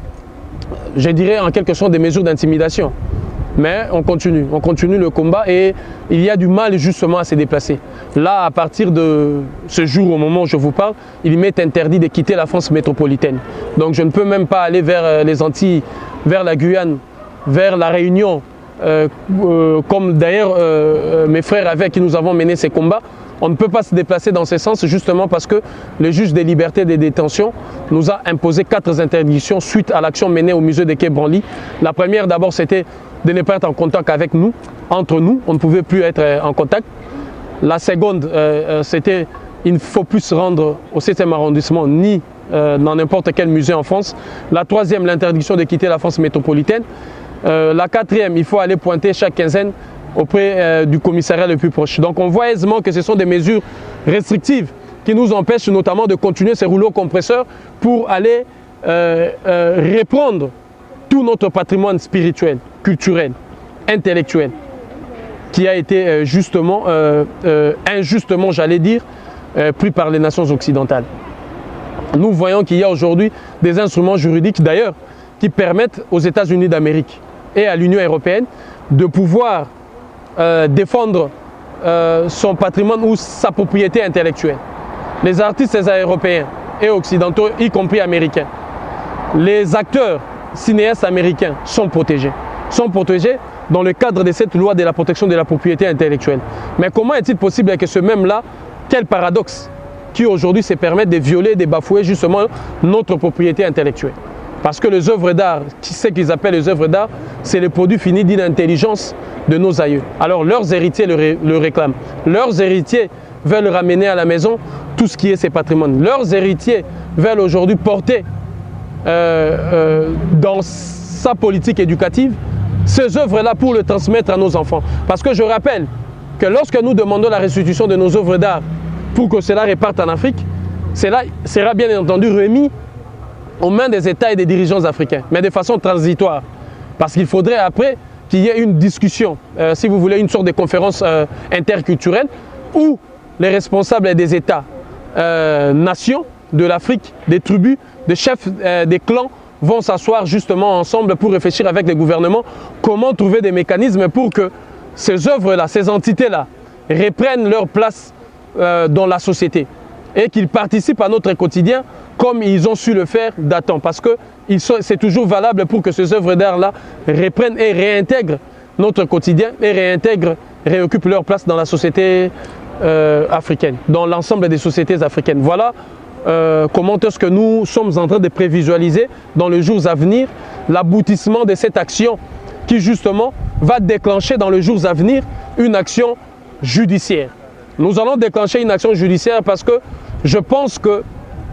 Speaker 1: je dirais en quelque sorte des mesures d'intimidation. Mais on continue, on continue le combat et il y a du mal justement à se déplacer. Là, à partir de ce jour, au moment où je vous parle, il m'est interdit de quitter la France métropolitaine. Donc je ne peux même pas aller vers les Antilles, vers la Guyane, vers la Réunion, euh, euh, comme d'ailleurs euh, mes frères avec qui nous avons mené ces combats. On ne peut pas se déplacer dans ce sens justement parce que le juge des libertés et des détentions nous a imposé quatre interdictions suite à l'action menée au musée de Quai Branly. La première d'abord c'était de ne pas être en contact avec nous, entre nous, on ne pouvait plus être en contact. La seconde euh, c'était il ne faut plus se rendre au septième arrondissement ni euh, dans n'importe quel musée en France. La troisième, l'interdiction de quitter la France métropolitaine. Euh, la quatrième, il faut aller pointer chaque quinzaine auprès euh, du commissariat le plus proche. Donc on voit aisément que ce sont des mesures restrictives qui nous empêchent notamment de continuer ces rouleaux compresseurs pour aller euh, euh, reprendre tout notre patrimoine spirituel, culturel, intellectuel, qui a été euh, justement, euh, euh, injustement, j'allais dire, euh, pris par les nations occidentales. Nous voyons qu'il y a aujourd'hui des instruments juridiques d'ailleurs qui permettent aux États-Unis d'Amérique et à l'Union européenne de pouvoir Euh, défendre euh, son patrimoine ou sa propriété intellectuelle. Les artistes européens et occidentaux, y compris américains, les acteurs cinéastes américains sont protégés. Sont protégés dans le cadre de cette loi de la protection de la propriété intellectuelle. Mais comment est-il possible que ce même-là, quel paradoxe, qui aujourd'hui se permet de violer, de bafouer justement notre propriété intellectuelle? Parce que les œuvres d'art, qui c'est qu'ils appellent les œuvres d'art, c'est le produit fini d'une intelligence de nos aïeux. Alors leurs héritiers le, ré, le réclament. Leurs héritiers veulent ramener à la maison tout ce qui est ses patrimoines. Leurs héritiers veulent aujourd'hui porter euh, euh, dans sa politique éducative, ces œuvres-là pour le transmettre à nos enfants. Parce que je rappelle que lorsque nous demandons la restitution de nos œuvres d'art pour que cela reparte en Afrique, cela sera bien entendu remis aux mains des États et des dirigeants africains, mais de façon transitoire. Parce qu'il faudrait après qu'il y ait une discussion, euh, si vous voulez, une sorte de conférence euh, interculturelle où les responsables des États, euh, nations de l'Afrique, des tribus, des chefs euh, des clans vont s'asseoir justement ensemble pour réfléchir avec les gouvernements comment trouver des mécanismes pour que ces œuvres-là, ces entités-là reprennent leur place euh, dans la société et qu'ils participent à notre quotidien comme ils ont su le faire datant. Parce que c'est toujours valable pour que ces œuvres d'art-là reprennent et réintègrent notre quotidien et réintègrent, réoccupent leur place dans la société euh, africaine, dans l'ensemble des sociétés africaines. Voilà euh, comment est-ce que nous sommes en train de prévisualiser dans les jours à venir l'aboutissement de cette action qui justement va déclencher dans les jours à venir une action judiciaire. Nous allons déclencher une action judiciaire parce que je pense que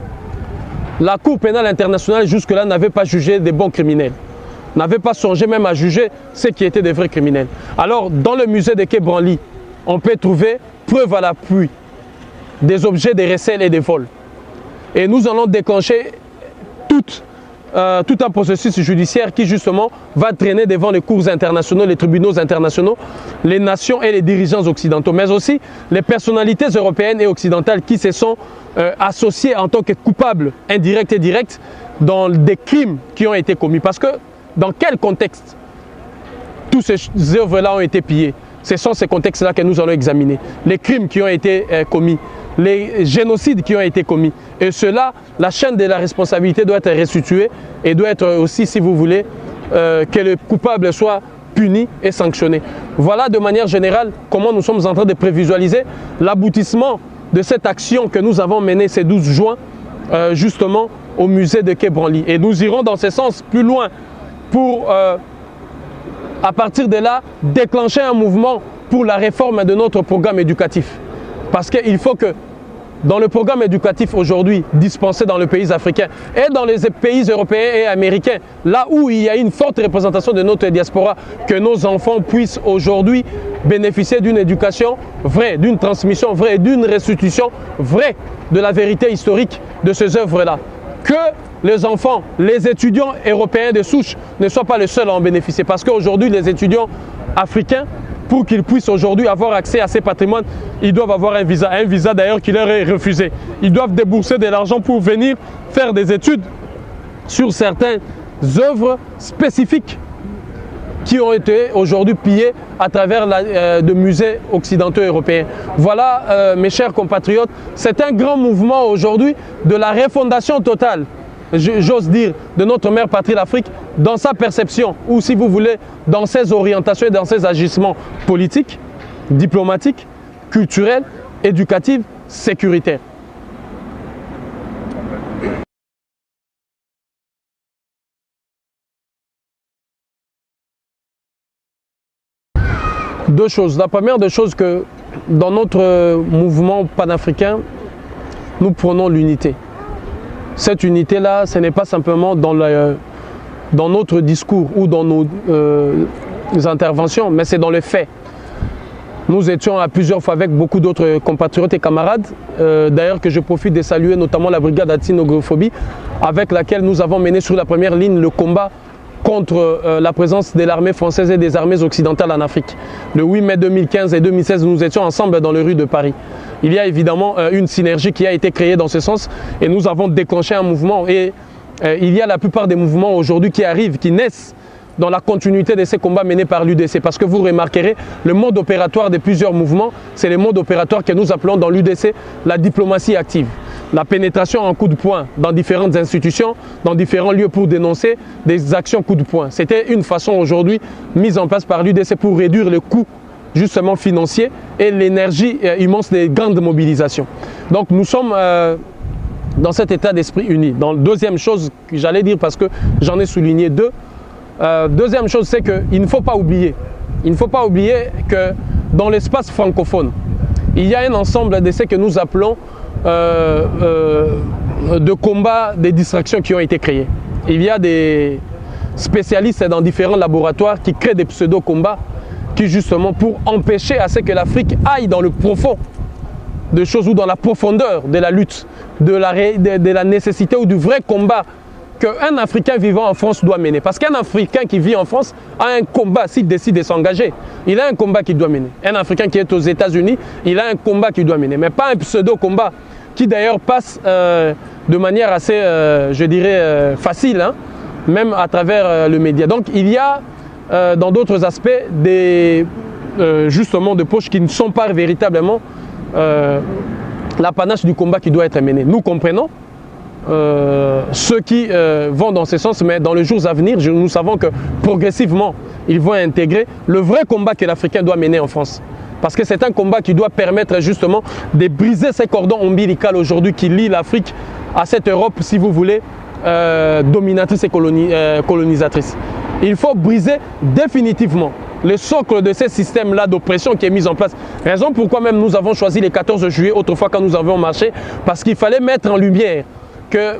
Speaker 1: la Cour pénale internationale jusque-là n'avait pas jugé des bons criminels, n'avait pas songé même à juger ceux qui étaient des vrais criminels. Alors dans le musée de Quai Branly, on peut trouver preuve à l'appui des objets de recel et de vol. Et nous allons déclencher toute Euh, tout un processus judiciaire qui justement va traîner devant les cours internationaux, les tribunaux internationaux, les nations et les dirigeants occidentaux, mais aussi les personnalités européennes et occidentales qui se sont euh, associées en tant que coupables indirects et directs dans des crimes qui ont été commis. Parce que dans quel contexte tous ces œuvres-là ont été pillées? Ce sont ces contextes-là que nous allons examiner. Les crimes qui ont été euh, commis, les génocides qui ont été commis. Et cela, la chaîne de la responsabilité doit être restituée et doit être aussi, si vous voulez, euh, que le coupable soit puni et sanctionné. Voilà de manière générale comment nous sommes en train de prévisualiser l'aboutissement de cette action que nous avons menée ce douze juin, euh, justement au musée de Quai Branly. Et nous irons dans ce sens plus loin pour, euh, à partir de là, déclencher un mouvement pour la réforme de notre programme éducatif. Parce qu'il faut que dans le programme éducatif aujourd'hui dispensé dans les pays africains et dans les pays européens et américains, là où il y a une forte représentation de notre diaspora, que nos enfants puissent aujourd'hui bénéficier d'une éducation vraie, d'une transmission vraie, d'une restitution vraie de la vérité historique de ces œuvres-là. Que les enfants, les étudiants européens de souche ne soient pas les seuls à en bénéficier. Parce qu'aujourd'hui, les étudiants africains, pour qu'ils puissent aujourd'hui avoir accès à ces patrimoines, ils doivent avoir un visa, un visa d'ailleurs qui leur est refusé. Ils doivent débourser de l'argent pour venir faire des études sur certaines œuvres spécifiques qui ont été aujourd'hui pillées à travers la, euh, de musées occidentaux européens. Voilà, euh, mes chers compatriotes, c'est un grand mouvement aujourd'hui de la refondation totale, j'ose dire, de notre mère patrie l'Afrique, dans sa perception, ou si vous voulez, dans ses orientations et dans ses agissements politiques, diplomatiques, culturels, éducatifs, sécuritaires. Deux choses. La première des choses, que dans notre mouvement panafricain, nous prenons l'unité. Cette unité-là, ce n'est pas simplement dans, le, dans notre discours ou dans nos euh, interventions, mais c'est dans les faits. Nous étions à plusieurs fois avec beaucoup d'autres compatriotes et camarades, euh, d'ailleurs que je profite de saluer notamment la brigade anti-négrophobie, avec laquelle nous avons mené sur la première ligne le combat contre euh, la présence de l'armée française et des armées occidentales en Afrique. Le huit mai deux mille quinze et deux mille seize, nous étions ensemble dans les rues de Paris. Il y a évidemment euh, une synergie qui a été créée dans ce sens et nous avons déclenché un mouvement. Et euh, il y a la plupart des mouvements aujourd'hui qui arrivent, qui naissent dans la continuité de ces combats menés par l'U D C. Parce que vous remarquerez, le mode opératoire de plusieurs mouvements, c'est le mode opératoire que nous appelons dans l'U D C la diplomatie active. La pénétration en coup de poing dans différentes institutions, dans différents lieux pour dénoncer des actions coup de poing. C'était une façon aujourd'hui mise en place par l'U D C pour réduire le coût justement financier et l'énergie euh, immense des grandes mobilisations. Donc nous sommes euh, dans cet état d'esprit uni. Dans la deuxième chose que j'allais dire, parce que j'en ai souligné deux, euh, deuxième chose, c'est qu'il ne faut pas oublier, il ne faut pas oublier que dans l'espace francophone, il y a un ensemble de ce que nous appelons Euh, euh, de combats, des distractions qui ont été créées. Il y a des spécialistes dans différents laboratoires qui créent des pseudo-combats qui justement pour empêcher à ce que l'Afrique aille dans le profond de choses ou dans la profondeur de la lutte, de la, de, de la nécessité ou du vrai combat qu'un Africain vivant en France doit mener. Parce qu'un Africain qui vit en France a un combat s'il décide de s'engager. Il a un combat qu'il doit mener. Un Africain qui est aux États-Unis, il a un combat qu'il doit mener. Mais pas un pseudo-combat qui d'ailleurs passe euh, de manière assez, euh, je dirais, euh, facile, hein, même à travers euh, le média. Donc il y a euh, dans d'autres aspects des, euh, justement, de poches qui ne sont pas véritablement euh, l'apanage du combat qui doit être mené. Nous comprenons Euh, ceux qui euh, vont dans ce sens, mais dans les jours à venir, je, nous savons que progressivement, ils vont intégrer le vrai combat que l'Africain doit mener en France. Parce que c'est un combat qui doit permettre justement de briser ces cordons ombilicaux aujourd'hui qui lient l'Afrique à cette Europe, si vous voulez, euh, dominatrice et coloni euh, colonisatrice. Il faut briser définitivement le socle de ces systèmes-là d'oppression qui est mis en place. Raison pourquoi même nous avons choisi le quatorze juillet, autrefois quand nous avions marché, parce qu'il fallait mettre en lumière que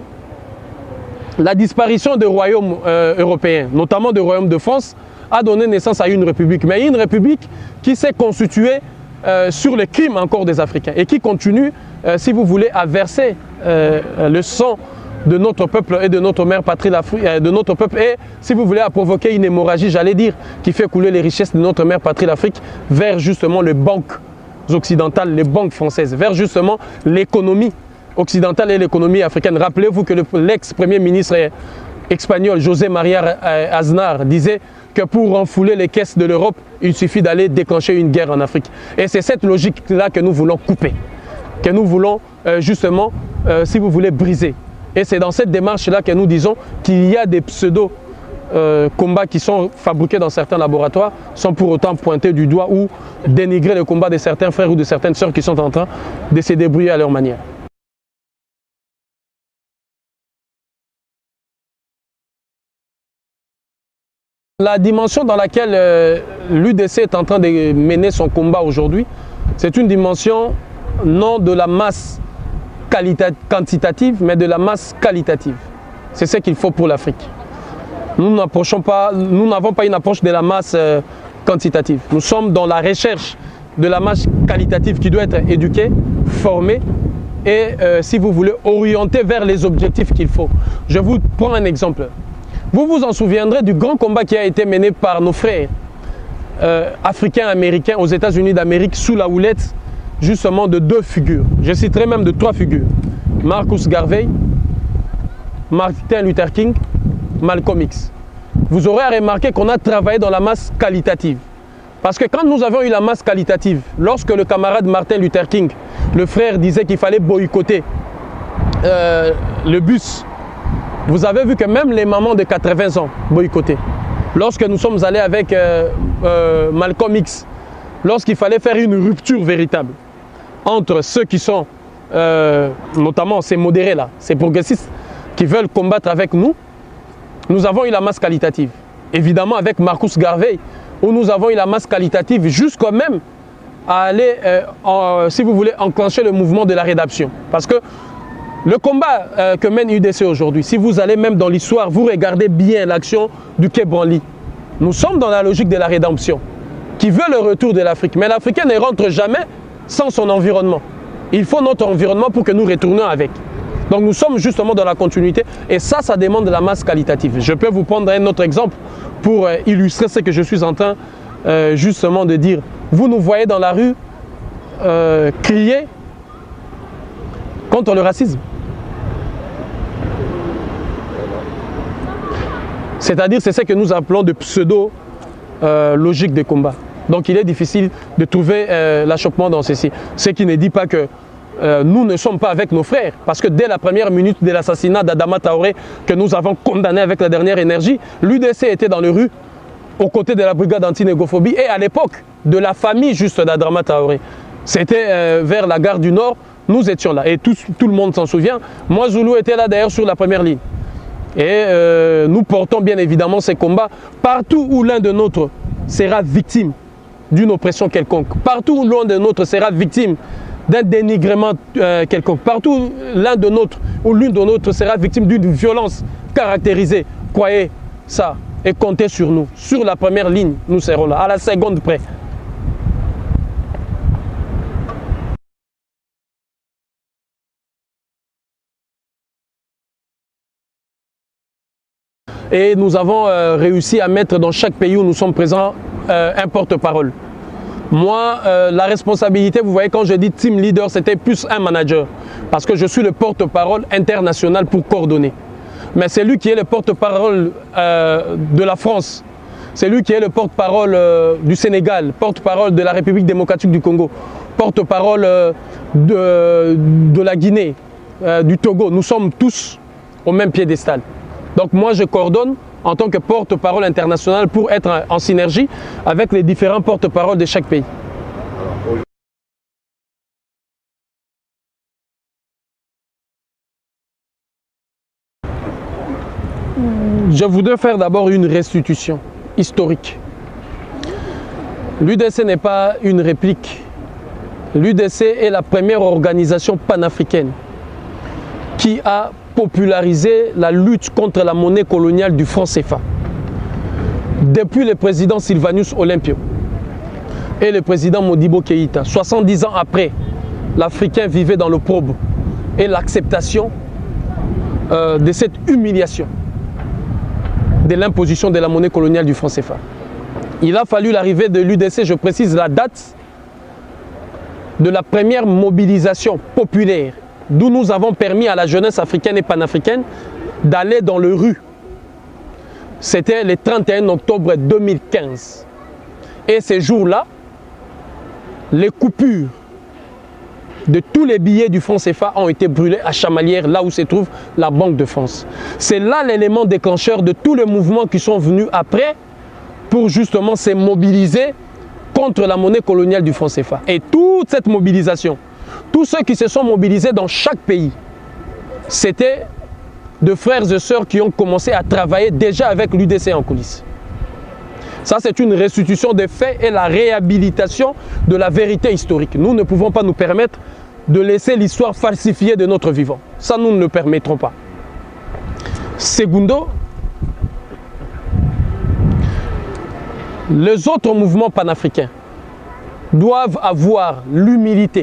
Speaker 1: la disparition des royaumes euh, européens, notamment du royaume de France, a donné naissance à une république. Mais une république qui s'est constituée euh, sur les crimes encore des Africains et qui continue, euh, si vous voulez, à verser euh, le sang de notre peuple et de notre mère patrie, euh, de notre peuple et, si vous voulez, à provoquer une hémorragie, j'allais dire, qui fait couler les richesses de notre mère patrie, l'Afrique, vers justement les banques occidentales, les banques françaises, vers justement l'économie occidentale et l'économie africaine. Rappelez-vous que l'ex-premier ministre espagnol José María Aznar disait que pour renfouler les caisses de l'Europe, il suffit d'aller déclencher une guerre en Afrique. Et c'est cette logique-là que nous voulons couper, que nous voulons euh, justement, euh, si vous voulez, briser. Et c'est dans cette démarche-là que nous disons qu'il y a des pseudo euh, combats qui sont fabriqués dans certains laboratoires, sans pour autant pointer du doigt ou dénigrer le combat de certains frères ou de certaines sœurs qui sont en train de se débrouiller à leur manière. La dimension dans laquelle euh, l'U D C est en train de mener son combat aujourd'hui, c'est une dimension non de la masse quantitative, mais de la masse qualitative. C'est ce qu'il faut pour l'Afrique. Nous n'approchons pas, nous n'avons pas une approche de la masse euh, quantitative. Nous sommes dans la recherche de la masse qualitative qui doit être éduquée, formée et, euh, si vous voulez, orientée vers les objectifs qu'il faut. Je vous prends un exemple. Vous vous en souviendrez du grand combat qui a été mené par nos frères euh, africains, américains aux États-Unis d'Amérique sous la houlette justement de deux figures. Je citerai même de trois figures. Marcus Garvey, Martin Luther King, Malcolm X. Vous aurez remarqué qu'on a travaillé dans la masse qualitative. Parce que quand nous avons eu la masse qualitative, lorsque le camarade Martin Luther King, le frère, disait qu'il fallait boycotter euh, le bus, vous avez vu que même les mamans de quatre-vingts ans boycottaient. Lorsque nous sommes allés avec euh, euh, Malcolm X, lorsqu'il fallait faire une rupture véritable entre ceux qui sont, euh, notamment ces modérés-là, ces progressistes qui veulent combattre avec nous, nous avons eu la masse qualitative. Évidemment avec Marcus Garvey, où nous avons eu la masse qualitative jusqu'à même à aller, euh, en, si vous voulez, enclencher le mouvement de la rédemption. Parce que le combat euh, que mène l'U D C aujourd'hui, si vous allez même dans l'histoire, vous regardez bien l'action du Quai Branly. Nous sommes dans la logique de la rédemption, qui veut le retour de l'Afrique. Mais l'Africain ne rentre jamais sans son environnement. Il faut notre environnement pour que nous retournions avec. Donc nous sommes justement dans la continuité et ça, ça demande de la masse qualitative. Je peux vous prendre un autre exemple pour euh, illustrer ce que je suis en train euh, justement de dire. Vous nous voyez dans la rue euh, crier contre le racisme. C'est-à-dire, c'est ce que nous appelons de pseudo-logique euh, de combat. Donc il est difficile de trouver euh, l'achoppement dans ceci. Ce qui ne dit pas que euh, nous ne sommes pas avec nos frères. Parce que dès la première minute de l'assassinat d'Adama Traoré, que nous avons condamné avec la dernière énergie, l'U D C était dans les rues, aux côtés de la brigade anti-négophobie et à l'époque de la famille juste d'Adama Traoré. C'était euh, vers la gare du Nord, nous étions là. Et tout, tout le monde s'en souvient. Moi, Zoulou était là d'ailleurs sur la première ligne. Et euh, nous portons bien évidemment ces combats partout où l'un de nôtres sera victime d'une oppression quelconque, partout où l'un de nôtres sera victime d'un dénigrement euh, quelconque, partout l'un de nôtres ou l'une de nôtres sera victime d'une violence caractérisée. Croyez ça, et comptez sur nous. Sur la première ligne, nous serons là, à la seconde près. Et nous avons euh, réussi à mettre dans chaque pays où nous sommes présents euh, un porte-parole. Moi, euh, la responsabilité, vous voyez, quand je dis team leader, c'était plus un manager. Parce que je suis le porte-parole international pour coordonner. Mais c'est lui qui est le porte-parole euh, de la France. C'est lui qui est le porte-parole euh, du Sénégal, porte-parole de la République démocratique du Congo, porte-parole euh, de, de la Guinée, euh, du Togo. Nous sommes tous au même piédestal. Donc moi, je coordonne en tant que porte-parole international pour être en synergie avec les différents porte-paroles de chaque pays. Je voudrais faire d'abord une restitution historique. L'U D C n'est pas une réplique. L'U D C est la première organisation panafricaine qui a popularisé la lutte contre la monnaie coloniale du franc C F A. Depuis le président Sylvanus Olympio et le président Modibo Keïta, soixante-dix ans après, l'Africain vivait dans l'opprobre et l'acceptation euh, de cette humiliation de l'imposition de la monnaie coloniale du franc C F A. Il a fallu l'arrivée de l'U D C, je précise la date de la première mobilisation populaire, d'où nous avons permis à la jeunesse africaine et panafricaine d'aller dans les rues. C'était le trente et un octobre deux mille quinze. Et ces jours-là, les coupures de tous les billets du franc C F A ont été brûlés à Chamalières, là où se trouve la Banque de France. C'est là l'élément déclencheur de tous les mouvements qui sont venus après pour justement se mobiliser contre la monnaie coloniale du franc C F A. Et toute cette mobilisation, tous ceux qui se sont mobilisés dans chaque pays, c'était de frères et sœurs qui ont commencé à travailler déjà avec l'U D C en coulisses. Ça, c'est une restitution des faits et la réhabilitation de la vérité historique. Nous ne pouvons pas nous permettre de laisser l'histoire falsifiée de notre vivant. Ça, nous ne le permettrons pas. Segundo, les autres mouvements panafricains doivent avoir l'humilité,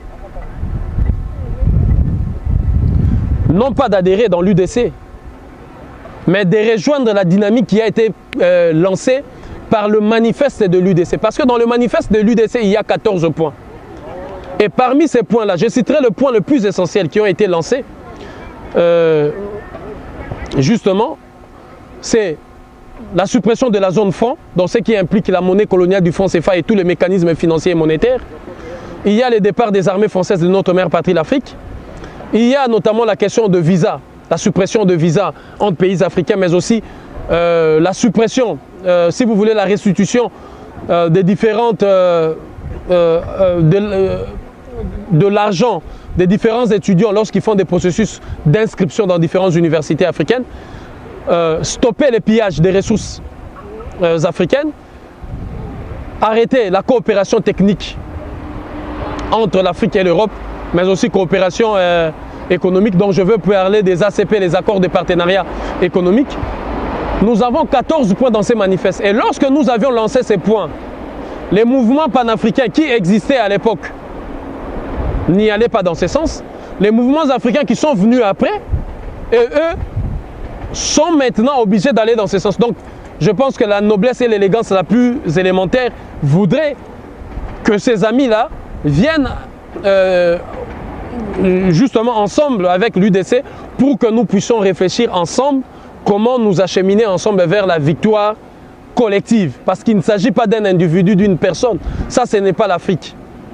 Speaker 1: non pas d'adhérer dans l'U D C, mais de rejoindre la dynamique qui a été euh, lancée par le manifeste de l'U D C. Parce que dans le manifeste de l'U D C, il y a quatorze points. Et parmi ces points-là, je citerai le point le plus essentiel qui ont été lancés. Euh, justement, c'est la suppression de la zone franc, dans ce qui implique la monnaie coloniale du franc C F A et tous les mécanismes financiers et monétaires. Il y a le départ des armées françaises de notre mère patrie, l'Afrique. Il y a notamment la question de visa, la suppression de visa entre pays africains, mais aussi euh, la suppression, euh, si vous voulez, la restitution euh, des différentes, euh, euh, de, euh, de l'argent des différents étudiants lorsqu'ils font des processus d'inscription dans différentes universités africaines, euh, stopper les pillages des ressources euh, africaines, arrêter la coopération technique entre l'Afrique et l'Europe, mais aussi coopération euh, économique, dont je veux parler des A C P, les accords de partenariat économique. Nous avons quatorze points dans ces manifestes. Et lorsque nous avions lancé ces points, les mouvements panafricains qui existaient à l'époque n'y allaient pas dans ce sens. Les mouvements africains qui sont venus après, et eux, sont maintenant obligés d'aller dans ce sens. Donc, je pense que la noblesse et l'élégance la plus élémentaire voudrait que ces amis-là viennent euh, justement ensemble avec l'U D C pour que nous puissions réfléchir ensemble comment nous acheminer ensemble vers la victoire collective. Parce qu'il ne s'agit pas d'un individu, d'une personne. Ça, ce n'est pas l'Afrique.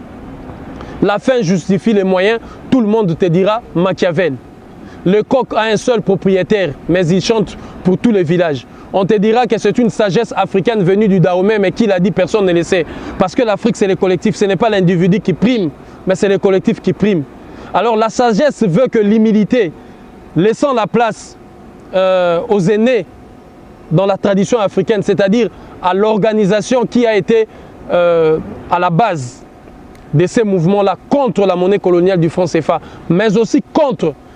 Speaker 1: La fin justifie les moyens. Tout le monde te dira Machiavel. Le coq a un seul propriétaire, mais il chante pour tous les villages. On te dira que c'est une sagesse africaine venue du Dahomey, mais qui l'a dit, personne ne le sait. Parce que l'Afrique, c'est le collectif. Ce n'est pas l'individu qui prime, mais c'est le collectif qui prime. Alors la sagesse veut que l'humilité, laissant la place euh, aux aînés dans la tradition africaine, c'est-à-dire à, à l'organisation qui a été euh, à la base de ces mouvements-là contre la monnaie coloniale du franc C F A, mais aussi contre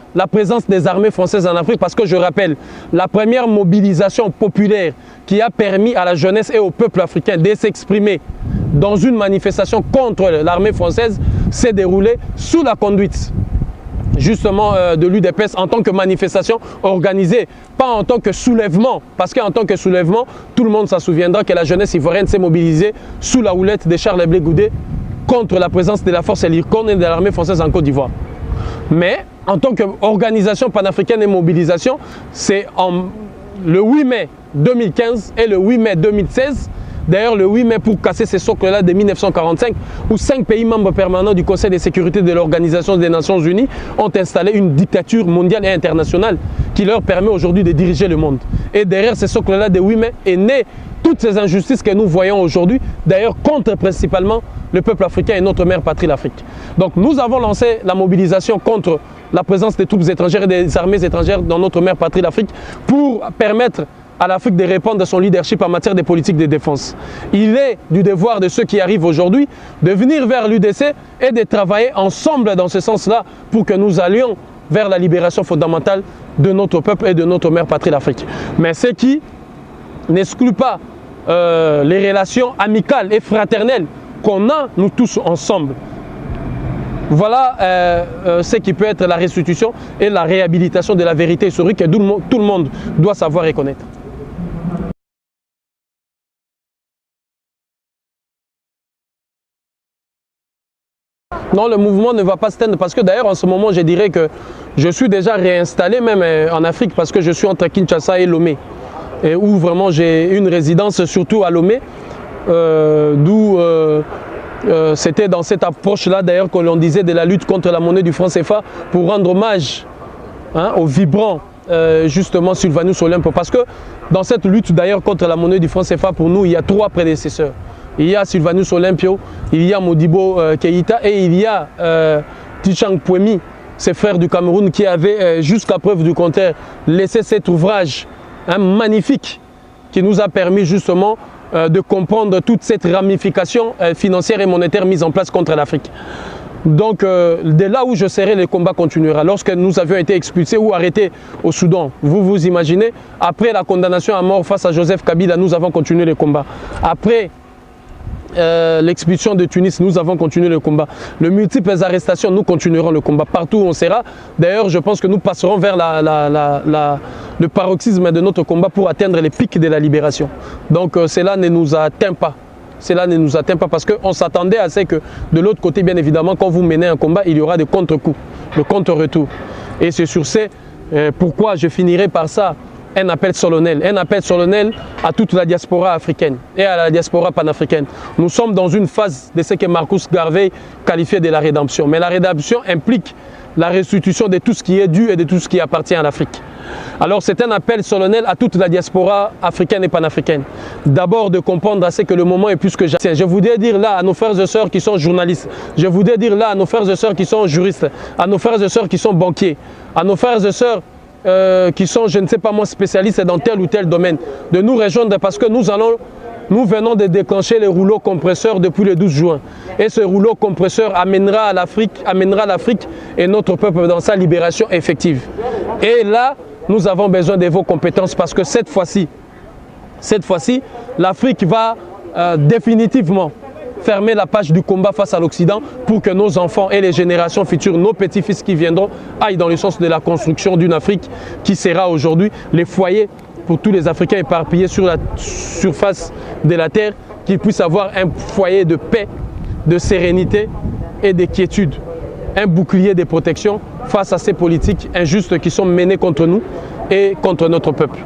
Speaker 1: la présence des armées françaises en Afrique, parce que je rappelle, la première mobilisation populaire qui a permis à la jeunesse et au peuple africain de s'exprimer dans une manifestation contre l'armée française s'est déroulée sous la conduite justement euh, de l'U D P S en tant que manifestation organisée, pas en tant que soulèvement, parce qu'en tant que soulèvement, tout le monde s'en souviendra que la jeunesse ivoirienne s'est mobilisée sous la houlette de Charles Blé Goudé contre la présence de la force Elircon et de l'armée française en Côte d'Ivoire. Mais en tant qu'organisation panafricaine et mobilisation, c'est le huit mai deux mille quinze et le huit mai deux mille seize, d'ailleurs le huit mai pour casser ces socles-là de mille neuf cent quarante-cinq, où cinq pays membres permanents du Conseil de sécurité de l'Organisation des Nations Unies ont installé une dictature mondiale et internationale qui leur permet aujourd'hui de diriger le monde. Et derrière ces socles-là de huit mai est né toutes ces injustices que nous voyons aujourd'hui, d'ailleurs contre principalement le peuple africain et notre mère patrie l'Afrique. Donc nous avons lancé la mobilisation contre la présence des troupes étrangères et des armées étrangères dans notre mère patrie l'Afrique pour permettre à l'Afrique de répondre de son leadership en matière de politique de défense. Il est du devoir de ceux qui arrivent aujourd'hui de venir vers l'U D C et de travailler ensemble dans ce sens-là pour que nous allions vers la libération fondamentale de notre peuple et de notre mère patrie l'Afrique. Mais ce qui n'exclut pas euh, les relations amicales et fraternelles qu'on a, nous tous ensemble. Voilà euh, euh, ce qui peut être la restitution et la réhabilitation de la vérité historique que tout le monde, tout le monde doit savoir et connaître. Non, le mouvement ne va pas se teindre parce que d'ailleurs en ce moment je dirais que je suis déjà réinstallé même en Afrique parce que je suis entre Kinshasa et Lomé, et où vraiment j'ai une résidence surtout à Lomé, euh, d'où euh, euh, c'était dans cette approche-là d'ailleurs que l'on disait de la lutte contre la monnaie du franc C F A pour rendre hommage hein, au vibrant euh, justement Sylvanus Olympe, parce que dans cette lutte d'ailleurs contre la monnaie du franc C F A pour nous il y a trois prédécesseurs. Il y a Sylvanus Olympio, il y a Modibo euh, Keïta et il y a euh, Tichang Pouemi, ses frères du Cameroun qui avaient euh, jusqu'à preuve du contraire laissé cet ouvrage hein, magnifique qui nous a permis justement euh, de comprendre toute cette ramification euh, financière et monétaire mise en place contre l'Afrique. Donc euh, de là où je serai, le combat continuera. Lorsque nous avions été expulsés ou arrêtés au Soudan, vous vous imaginez, après la condamnation à mort face à Joseph Kabila, nous avons continué le combat. Après Euh, l'expulsion de Tunis, nous avons continué le combat. Le multiples arrestations, nous continuerons le combat. Partout où on sera. D'ailleurs, je pense que nous passerons vers la, la, la, la, le paroxysme de notre combat pour atteindre les pics de la libération. Donc euh, cela ne nous atteint pas. Cela ne nous atteint pas parce qu'on s'attendait à ce que de l'autre côté, bien évidemment, quand vous menez un combat, il y aura des contre-coups, de contre-retours. Et c'est sur ce euh, pourquoi je finirai par ça. Un appel solennel, un appel solennel à toute la diaspora africaine et à la diaspora panafricaine. Nous sommes dans une phase de ce que Marcus Garvey qualifiait de la rédemption. Mais la rédemption implique la restitution de tout ce qui est dû et de tout ce qui appartient à l'Afrique. Alors c'est un appel solennel à toute la diaspora africaine et panafricaine. D'abord de comprendre à ce que le moment est plus que jamais. Je voudrais dire là à nos frères et sœurs qui sont journalistes, je voudrais dire là à nos frères et sœurs qui sont juristes, à nos frères et sœurs qui sont banquiers, à nos frères et sœurs Euh, qui sont, je ne sais pas moi, spécialistes dans tel ou tel domaine, de nous rejoindre parce que nous allons, nous venons de déclencher les rouleaux compresseurs depuis le douze juin. Et ce rouleau compresseur amènera à l'Afrique, amènera l'Afrique et notre peuple dans sa libération effective. Et là, nous avons besoin de vos compétences parce que cette fois-ci, cette fois-ci, l'Afrique va euh, définitivement fermer la page du combat face à l'Occident pour que nos enfants et les générations futures, nos petits-fils qui viendront, aillent dans le sens de la construction d'une Afrique qui sera aujourd'hui les foyers pour tous les Africains éparpillés sur la surface de la terre, qu'ils puissent avoir un foyer de paix, de sérénité et de quiétude, un bouclier de protection face à ces politiques injustes qui sont menées contre nous et contre notre peuple.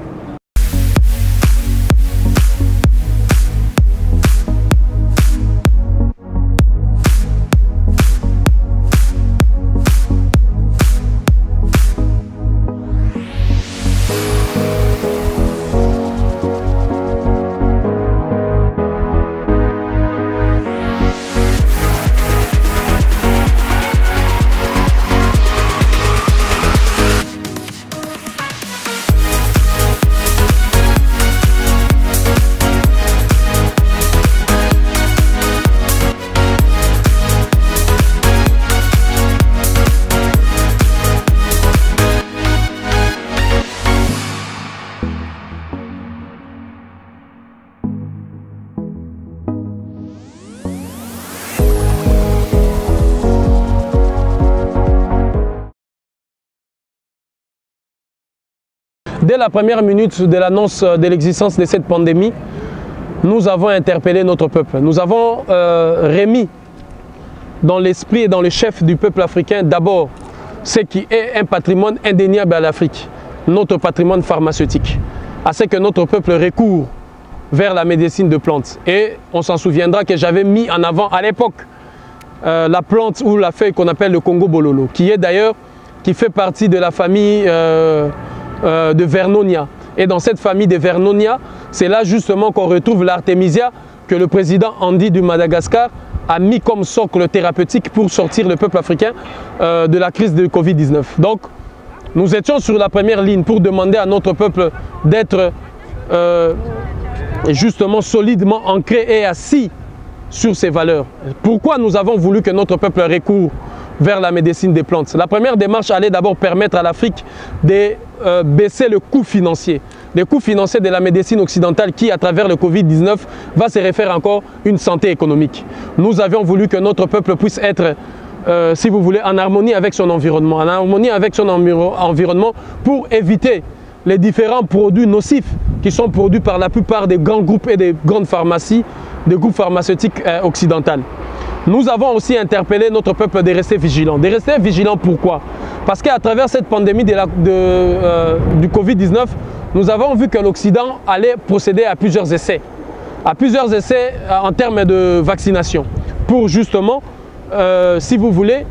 Speaker 1: Dès la première minute de l'annonce de l'existence de cette pandémie, nous avons interpellé notre peuple. Nous avons euh, remis dans l'esprit et dans le chef du peuple africain d'abord ce qui est un patrimoine indéniable à l'Afrique, notre patrimoine pharmaceutique, à ce que notre peuple recourt vers la médecine de plantes. Et on s'en souviendra que j'avais mis en avant à l'époque euh, la plante ou la feuille qu'on appelle le Congo Bololo, qui est d'ailleurs, qui fait partie de la famille euh, euh, de Vernonia. Et dans cette famille de Vernonia, c'est là justement qu'on retrouve l'artémisia que le président Andy du Madagascar a mis comme socle thérapeutique pour sortir le peuple africain euh, de la crise de Covid dix-neuf. Donc, nous étions sur la première ligne pour demander à notre peuple d'être euh, justement solidement ancré et assis sur ses valeurs. Pourquoi nous avons voulu que notre peuple recourt vers la médecine des plantes? La première démarche allait d'abord permettre à l'Afrique de euh, baisser le coût financier. Le coût financier de la médecine occidentale qui, à travers le Covid dix-neuf, va se refaire encore une santé économique. Nous avions voulu que notre peuple puisse être, euh, si vous voulez, en harmonie avec son environnement, en harmonie avec son enviro environnement pour éviter les différents produits nocifs qui sont produits par la plupart des grands groupes et des grandes pharmacies, des groupes pharmaceutiques euh, occidentaux. Nous avons aussi interpellé notre peuple de rester vigilant. De rester vigilant pourquoi? Parce qu'à travers cette pandémie de la, de, euh, du Covid dix-neuf, nous avons vu que l'Occident allait procéder à plusieurs essais. À plusieurs essais euh, en termes de vaccination. Pour justement, euh, si vous voulez,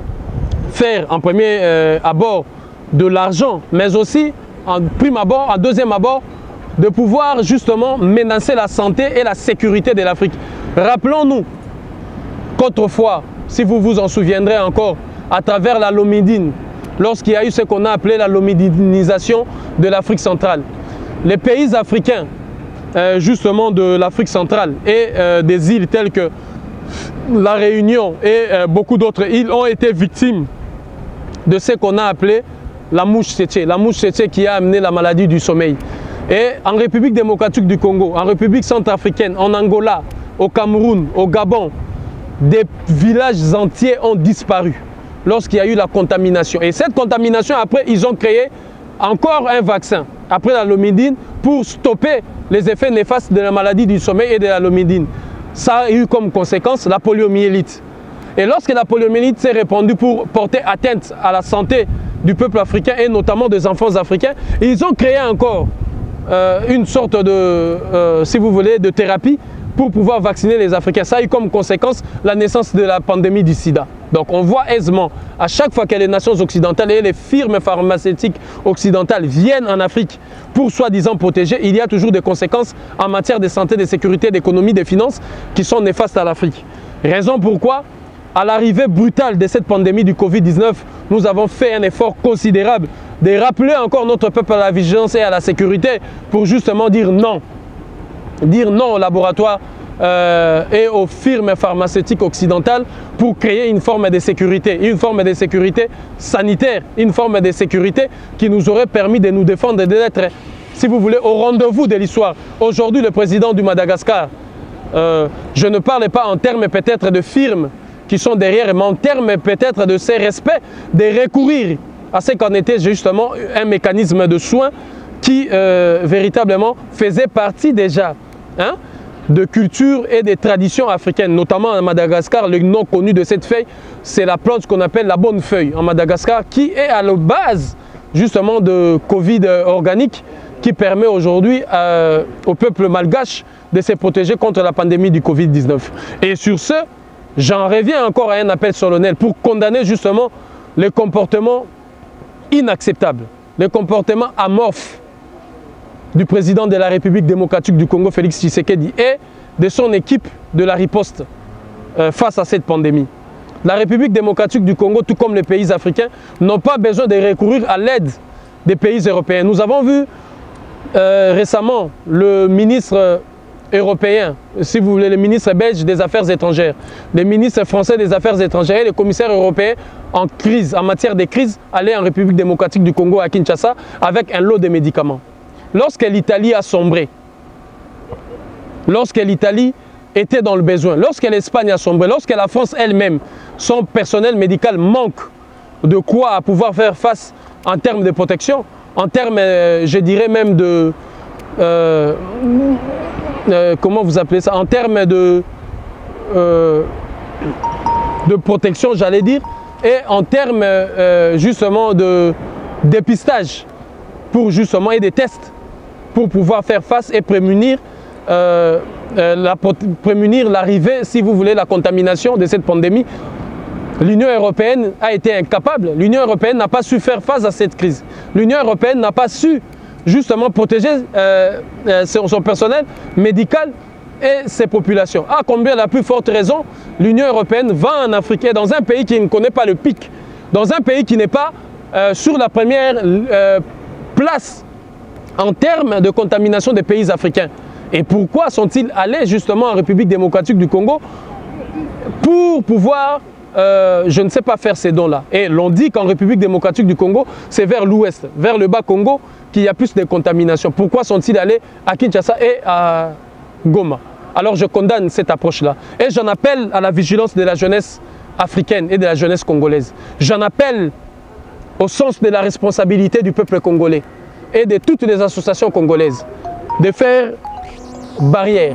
Speaker 1: faire en premier euh, abord de l'argent, mais aussi en prime abord, en deuxième abord, de pouvoir justement menacer la santé et la sécurité de l'Afrique. Rappelons-nous qu'autrefois, si vous vous en souviendrez encore, à travers la lomidine, lorsqu'il y a eu ce qu'on a appelé la lomidinisation de l'Afrique centrale, les pays africains, euh, justement de l'Afrique centrale et euh, des îles telles que la Réunion et euh, beaucoup d'autres îles ont été victimes de ce qu'on a appelé la mouche tsetse, la mouche tsetse qui a amené la maladie du sommeil. Et en République démocratique du Congo, en République centrafricaine, en Angola, au Cameroun, au Gabon, des villages entiers ont disparu lorsqu'il y a eu la contamination. Et cette contamination, après, ils ont créé encore un vaccin, après la lomidine, pour stopper les effets néfastes de la maladie du sommeil et de la lomidine. Ça a eu comme conséquence la poliomyélite. Et lorsque la poliomyélite s'est répandue pour porter atteinte à la santé du peuple africain et notamment des enfants africains, ils ont créé encore euh, une sorte de, euh, si vous voulez, de thérapie pour pouvoir vacciner les Africains. Ça a eu comme conséquence la naissance de la pandémie du sida. Donc on voit aisément, à chaque fois que les nations occidentales et les firmes pharmaceutiques occidentales viennent en Afrique pour soi-disant protéger, il y a toujours des conséquences en matière de santé, de sécurité, d'économie, de finances qui sont néfastes à l'Afrique. Raison pourquoi, à l'arrivée brutale de cette pandémie du Covid dix-neuf, nous avons fait un effort considérable de rappeler encore notre peuple à la vigilance et à la sécurité pour justement dire non. Dire non aux laboratoires euh, et aux firmes pharmaceutiques occidentales pour créer une forme de sécurité, une forme de sécurité sanitaire, une forme de sécurité qui nous aurait permis de nous défendre et d'être, si vous voulez, au rendez-vous de l'histoire. Aujourd'hui, le président du Madagascar, euh, je ne parle pas en termes peut-être de firmes qui sont derrière, mais en termes peut-être de ces respects, de recourir à ce qu'en était justement un mécanisme de soins qui euh, véritablement faisait partie déjà hein, de culture et des traditions africaines, notamment à Madagascar. Le nom connu de cette feuille, c'est la plante qu'on appelle la bonne feuille en Madagascar, qui est à la base justement de Covid organique, qui permet aujourd'hui euh, au peuple malgache de se protéger contre la pandémie du Covid dix-neuf. Et sur ce, j'en reviens encore à un appel solennel pour condamner justement les comportements inacceptables, les comportements amorphes du président de la République démocratique du Congo, Félix Tshisekedi, et de son équipe de la riposte euh, face à cette pandémie. La République démocratique du Congo, tout comme les pays africains, n'ont pas besoin de recourir à l'aide des pays européens. Nous avons vu euh, récemment le ministre européen, si vous voulez, le ministre belge des Affaires étrangères, le ministre français des Affaires étrangères et le commissaire européen en crise, en matière de crise, aller en République démocratique du Congo à Kinshasa avec un lot de médicaments. Lorsque l'Italie a sombré, lorsque l'Italie était dans le besoin, lorsque l'Espagne a sombré, lorsque la France elle-même, son personnel médical manque de quoi à pouvoir faire face en termes de protection, en termes, euh, je dirais même de, euh, euh, comment vous appelez ça, en termes de, euh, de protection, j'allais dire, et en termes euh, justement de dépistage, pour justement, et des tests, pour pouvoir faire face et prémunir euh, euh, la, prémunir l'arrivée, si vous voulez, la contamination de cette pandémie. L'Union européenne a été incapable. L'Union européenne n'a pas su faire face à cette crise. L'Union européenne n'a pas su justement protéger euh, euh, son, son personnel médical et ses populations. À combien la plus forte raison, l'Union européenne va en Afrique, et dans un pays qui ne connaît pas le pic, dans un pays qui n'est pas euh, sur la première euh, place en termes de contamination des pays africains. Et pourquoi sont-ils allés justement en République démocratique du Congo pour pouvoir Euh, je ne sais pas faire ces dons-là. Et l'on dit qu'en République démocratique du Congo, c'est vers l'ouest, vers le bas Congo, qu'il y a plus de contamination. Pourquoi sont-ils allés à Kinshasa et à Goma? Alors je condamne cette approche-là. Et j'en appelle à la vigilance de la jeunesse africaine et de la jeunesse congolaise. J'en appelle au sens de la responsabilité du peuple congolais et de toutes les associations congolaises de faire barrière.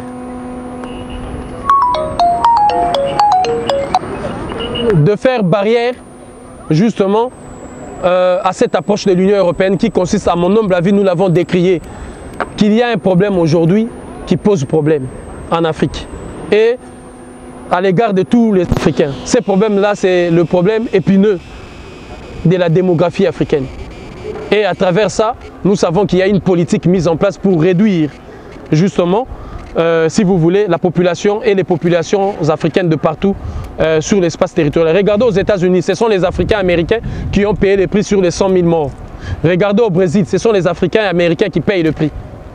Speaker 1: de faire barrière justement euh, à cette approche de l'Union européenne qui consiste, à mon humble avis, nous l'avons décrié, qu'il y a un problème aujourd'hui qui pose problème en Afrique et à l'égard de tous les Africains. Ces problèmes-là, c'est le problème épineux de la démographie africaine. Et à travers ça, nous savons qu'il y a une politique mise en place pour réduire justement Euh, si vous voulez, la population et les populations africaines de partout euh, sur l'espace territorial. Regardez aux États-Unis, ce sont les Africains américains qui ont payé le prix sur les cent mille morts. Regardez au Brésil, ce sont les Africains américains qui payent le prix.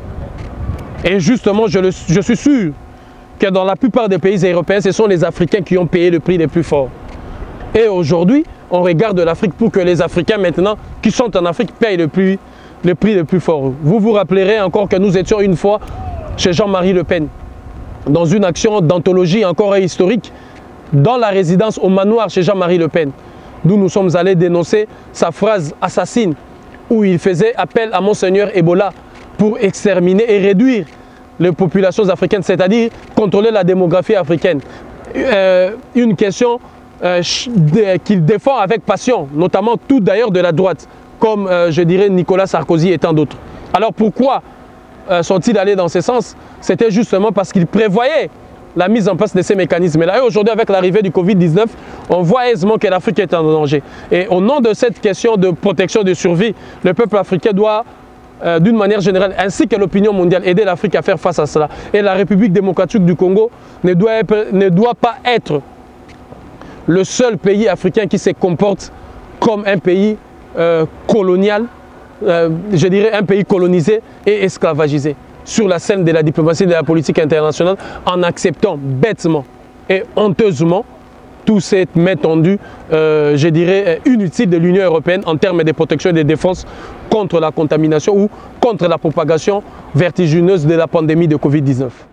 Speaker 1: Et justement, je, le, je suis sûr que dans la plupart des pays européens, ce sont les Africains qui ont payé le prix le plus fort. Et aujourd'hui, on regarde l'Afrique pour que les Africains maintenant, qui sont en Afrique, payent le prix, le prix le plus fort. Vous vous rappellerez encore que nous étions une fois chez Jean-Marie Le Pen, dans une action d'anthologie encore historique, dans la résidence au manoir chez Jean-Marie Le Pen, d'où nous sommes allés dénoncer sa phrase assassine, où il faisait appel à Monseigneur Ebola pour exterminer et réduire les populations africaines, c'est-à-dire contrôler la démographie africaine. Euh, une question euh, qu'il défend avec passion, notamment tout d'ailleurs de la droite, comme euh, je dirais Nicolas Sarkozy et tant d'autres. Alors pourquoi sont-ils allés dans ce sens? C'était justement parce qu'ils prévoyaient la mise en place de ces mécanismes-là. Et aujourd'hui, avec l'arrivée du Covid dix-neuf, on voit aisément que l'Afrique est en danger. Et au nom de cette question de protection, de survie, le peuple africain doit, euh, d'une manière générale, ainsi que l'opinion mondiale, aider l'Afrique à faire face à cela. Et la République démocratique du Congo ne doit, être, ne doit pas être le seul pays africain qui se comporte comme un pays euh, colonial, Euh, je dirais un pays colonisé et esclavagisé sur la scène de la diplomatie et de la politique internationale, en acceptant bêtement et honteusement tout cette main tendue, euh, je dirais inutile de l'Union européenne en termes de protection et de défense contre la contamination ou contre la propagation vertigineuse de la pandémie de Covid dix-neuf.